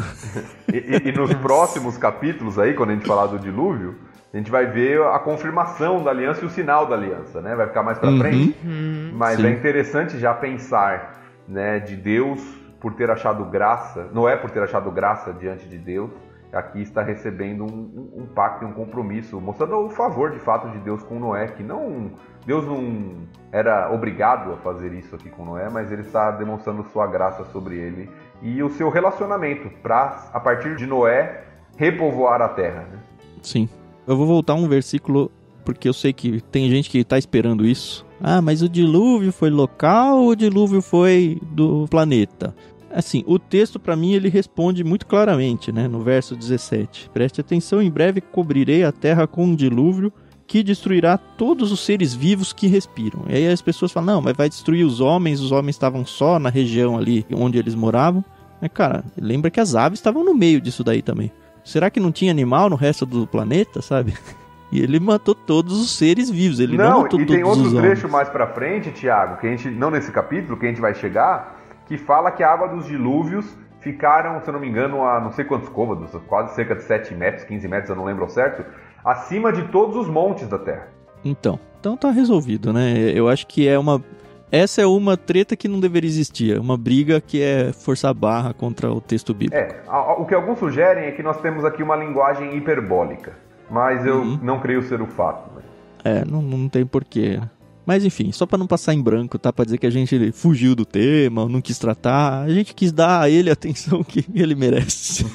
E nos próximos capítulos aí, quando a gente falar do dilúvio, a gente vai ver a confirmação da aliança e o sinal da aliança, né? Vai ficar mais pra frente. Mas sim. É interessante já pensar, né, de Deus por ter achado graça, Noé por ter achado graça diante de Deus, aqui está recebendo um pacto e um compromisso, mostrando o favor de fato de Deus com Noé, que Deus não era obrigado a fazer isso aqui com Noé, mas ele está demonstrando sua graça sobre ele e o seu relacionamento para, a partir de Noé, repovoar a terra, né? Sim. Eu vou voltar um versículo, porque eu sei que tem gente que está esperando isso. Ah, mas o dilúvio foi local ou o dilúvio foi do planeta? Assim, o texto para mim ele responde muito claramente, né? No verso 17. Preste atenção, em breve cobrirei a terra com um dilúvio que destruirá todos os seres vivos que respiram. E aí as pessoas falam, não, mas vai destruir os homens estavam só na região ali onde eles moravam. Mas cara, lembra que as aves estavam no meio disso daí também. Será que não tinha animal no resto do planeta, sabe? E ele matou todos os seres vivos, ele não matou todos os homens. E tem outro trecho mais pra frente, Tiago, que a gente, não nesse capítulo, que a gente vai chegar, que fala que a água dos dilúvios ficaram, se eu não me engano, a não sei quantos côvados, quase cerca de 7 metros, 15 metros, eu não lembro ao certo, acima de todos os montes da Terra. Então tá resolvido, né? Eu acho que essa é uma treta que não deveria existir, uma briga que é forçar a barra contra o texto bíblico. O que alguns sugerem é que nós temos aqui uma linguagem hiperbólica, mas eu não creio ser o fato. Né? Não tem porquê. Mas enfim, só pra não passar em branco, tá? Pra dizer que a gente fugiu do tema, não quis tratar, a gente quis dar a ele a atenção que ele merece.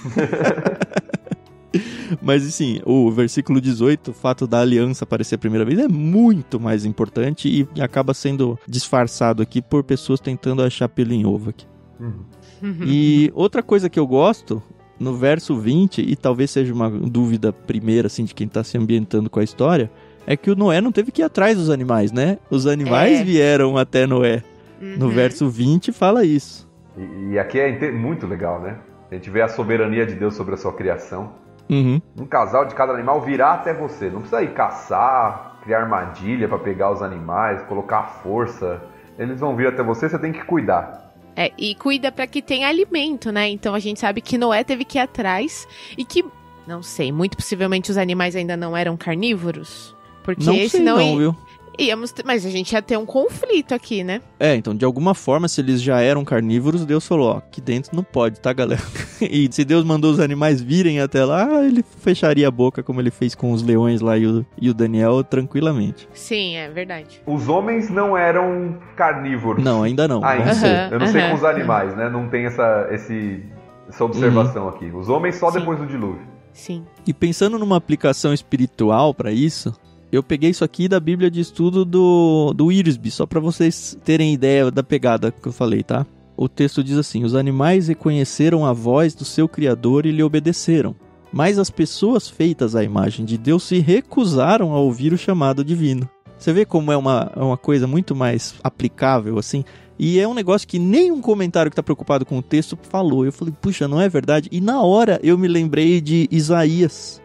Mas assim, o versículo 18, o fato da aliança aparecer a primeira vez é muito mais importante e acaba sendo disfarçado aqui por pessoas tentando achar pelo em ovo aqui. E outra coisa que eu gosto, no verso 20, e talvez seja uma dúvida primeira assim, de quem tá se ambientando com a história, é que o Noé não teve que ir atrás dos animais, né? Os animais vieram até Noé. No verso 20 fala isso. E aqui é muito legal, né? A gente vê a soberania de Deus sobre a sua criação. Um casal de cada animal virá até você. Não precisa ir caçar, criar armadilha para pegar os animais, colocar força. Eles vão vir até você tem que cuidar. E cuida para que tenha alimento, né? Então a gente sabe que Noé teve que ir atrás e que, não sei, muito possivelmente os animais ainda não eram carnívoros. Porque não sei senão não, viu? Mas a gente ia ter um conflito aqui, né? Então, de alguma forma, se eles já eram carnívoros, Deus falou, aqui dentro não pode, tá, galera? E se Deus mandou os animais virem até lá, ele fecharia a boca, como ele fez com os leões lá e o Daniel, tranquilmente. Sim, é verdade. Os homens não eram carnívoros. Não, ainda não. Eu não sei com os animais, né? Não tem essa observação aqui. Os homens só Sim. depois do dilúvio. Sim. E pensando numa aplicação espiritual para isso, eu peguei isso aqui da Bíblia de Estudo do Wiersbe, só para vocês terem ideia da pegada que eu falei, tá? O texto diz assim: os animais reconheceram a voz do seu Criador e lhe obedeceram, mas as pessoas feitas à imagem de Deus se recusaram a ouvir o chamado divino. Você vê como é uma coisa muito mais aplicável, assim? E é um negócio que nem um comentário que está preocupado com o texto falou. Eu falei, puxa, não é verdade? E na hora eu me lembrei de Isaías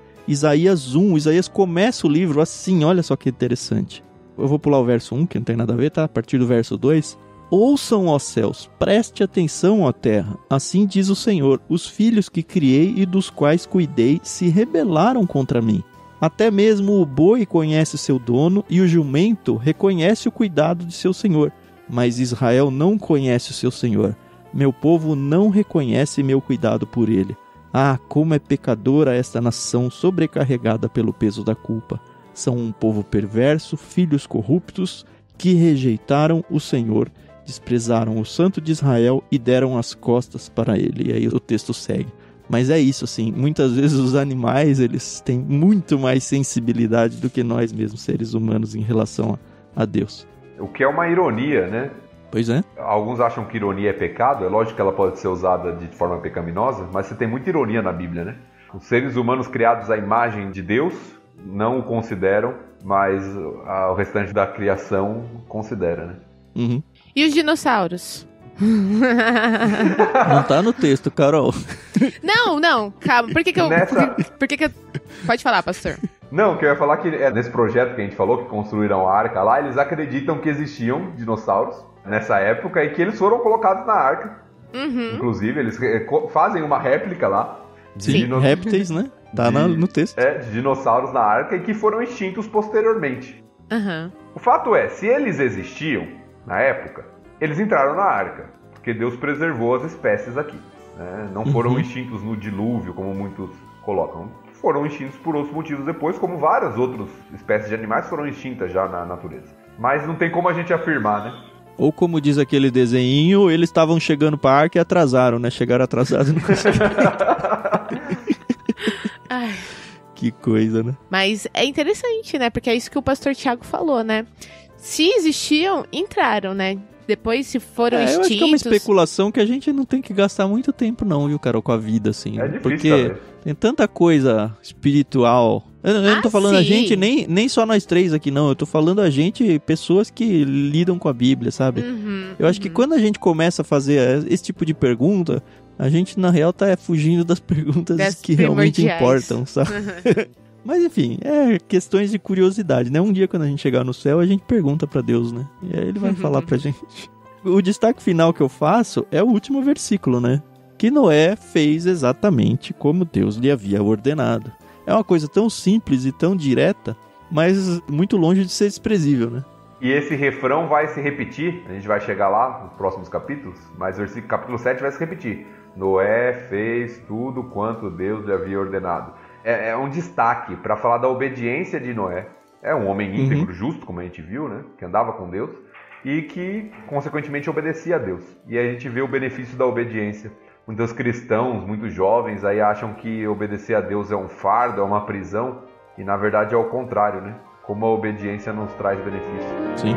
1, Isaías começa o livro assim, olha só que interessante. Eu vou pular o verso 1, que não tem nada a ver, tá? A partir do verso 2. Ouçam, ó céus, preste atenção, ó terra, assim diz o Senhor, os filhos que criei e dos quais cuidei se rebelaram contra mim. Até mesmo o boi conhece seu dono e o jumento reconhece o cuidado de seu senhor. Mas Israel não conhece o seu senhor. Meu povo não reconhece meu cuidado por ele. Ah, como é pecadora esta nação sobrecarregada pelo peso da culpa. São um povo perverso, filhos corruptos, que rejeitaram o Senhor, desprezaram o Santo de Israel e deram as costas para ele. E aí o texto segue. Mas é isso, assim, muitas vezes os animais, eles têm muito mais sensibilidade do que nós mesmos, seres humanos, em relação a Deus. O que é uma ironia, né? Pois é. Alguns acham que ironia é pecado, é lógico que ela pode ser usada de forma pecaminosa, mas você tem muita ironia na Bíblia, né? Os seres humanos criados à imagem de Deus não o consideram, mas o restante da criação considera, né? Uhum. E os dinossauros? Não tá no texto, Carol. Não, calma. Por que eu... Pode falar, pastor. Não, que eu ia falar que nesse projeto que a gente falou, que construíram a arca lá, eles acreditam que existiam dinossauros nessa época e que eles foram colocados na arca. Uhum. Inclusive, eles fazem uma réplica lá. Sim, répteis, né? Tá no texto. De dinossauros na arca e que foram extintos posteriormente. Uhum. O fato é, se eles existiam na época, eles entraram na arca, porque Deus preservou as espécies aqui. Né? Não foram extintos no dilúvio, como muitos colocam. Foram extintos por outros motivos depois, como várias outras espécies de animais foram extintas já na natureza. Mas não tem como a gente afirmar, né? Ou como diz aquele desenho, eles estavam chegando para a arca e atrasaram, né? Chegaram atrasados e não conseguiram. Que coisa, né? Mas é interessante, né? Porque é isso que o pastor Tiago falou, né? Se existiam, entraram, né? Depois, se foram extintos... Eu acho que é uma especulação que a gente não tem que gastar muito tempo não, viu, Carol, com a vida, assim. É difícil, porque saber. Tem tanta coisa espiritual. Eu não tô falando sim. a gente, nem só nós três aqui, não. Eu tô falando a gente, pessoas que lidam com a Bíblia, sabe? Eu acho que quando a gente começa a fazer esse tipo de pergunta, a gente, na real, tá fugindo das perguntas que realmente importam, sabe? Mas, enfim, questões de curiosidade, né? Um dia, quando a gente chegar no céu, a gente pergunta pra Deus, né? E aí ele vai falar pra gente. O destaque final que eu faço é o último versículo, né? Que Noé fez exatamente como Deus lhe havia ordenado. É uma coisa tão simples e tão direta, mas muito longe de ser desprezível, né? E esse refrão vai se repetir, a gente vai chegar lá nos próximos capítulos, mas o capítulo 7 vai se repetir. Noé fez tudo quanto Deus lhe havia ordenado. É um destaque para falar da obediência de Noé. É um homem íntegro, justo, como a gente viu, né? Que andava com Deus e que, consequentemente, obedecia a Deus. E aí a gente vê o benefício da obediência. Muitos cristãos, muitos jovens, aí acham que obedecer a Deus é um fardo, é uma prisão. E, na verdade, é o contrário, né? Como a obediência nos traz benefício. Sim.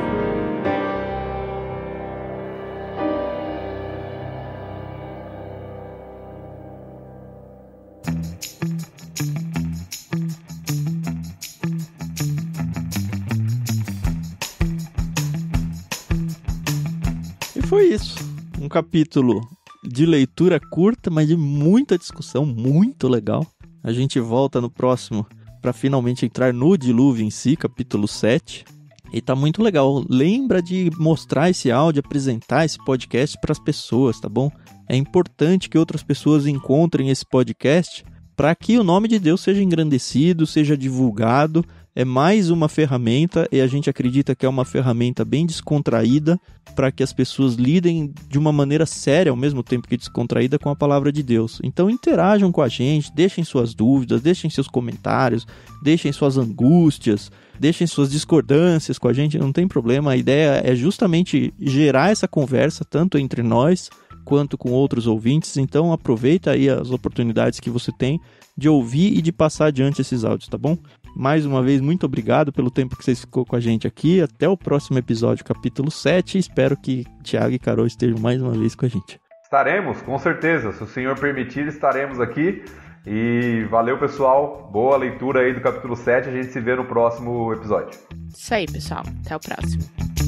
Foi isso, um capítulo de leitura curta, mas de muita discussão, muito legal. A gente volta no próximo para finalmente entrar no dilúvio em si, capítulo 7. E tá muito legal. Lembra de mostrar esse áudio, apresentar esse podcast para as pessoas, tá bom? É importante que outras pessoas encontrem esse podcast para que o nome de Deus seja engrandecido, seja divulgado. É mais uma ferramenta e a gente acredita que é uma ferramenta bem descontraída para que as pessoas lidem de uma maneira séria, ao mesmo tempo que descontraída, com a palavra de Deus. Então interajam com a gente, deixem suas dúvidas, deixem seus comentários, deixem suas angústias, deixem suas discordâncias com a gente, não tem problema. A ideia é justamente gerar essa conversa, tanto entre nós quanto com outros ouvintes. Então aproveita aí as oportunidades que você tem de ouvir e de passar adiante esses áudios, tá bom? Mais uma vez, muito obrigado pelo tempo que vocês ficou com a gente aqui. Até o próximo episódio, capítulo 7. Espero que Thiago e Carol estejam mais uma vez com a gente. Estaremos, com certeza. Se o Senhor permitir, estaremos aqui. E valeu, pessoal. Boa leitura aí do capítulo 7. A gente se vê no próximo episódio. Isso aí, pessoal. Até o próximo.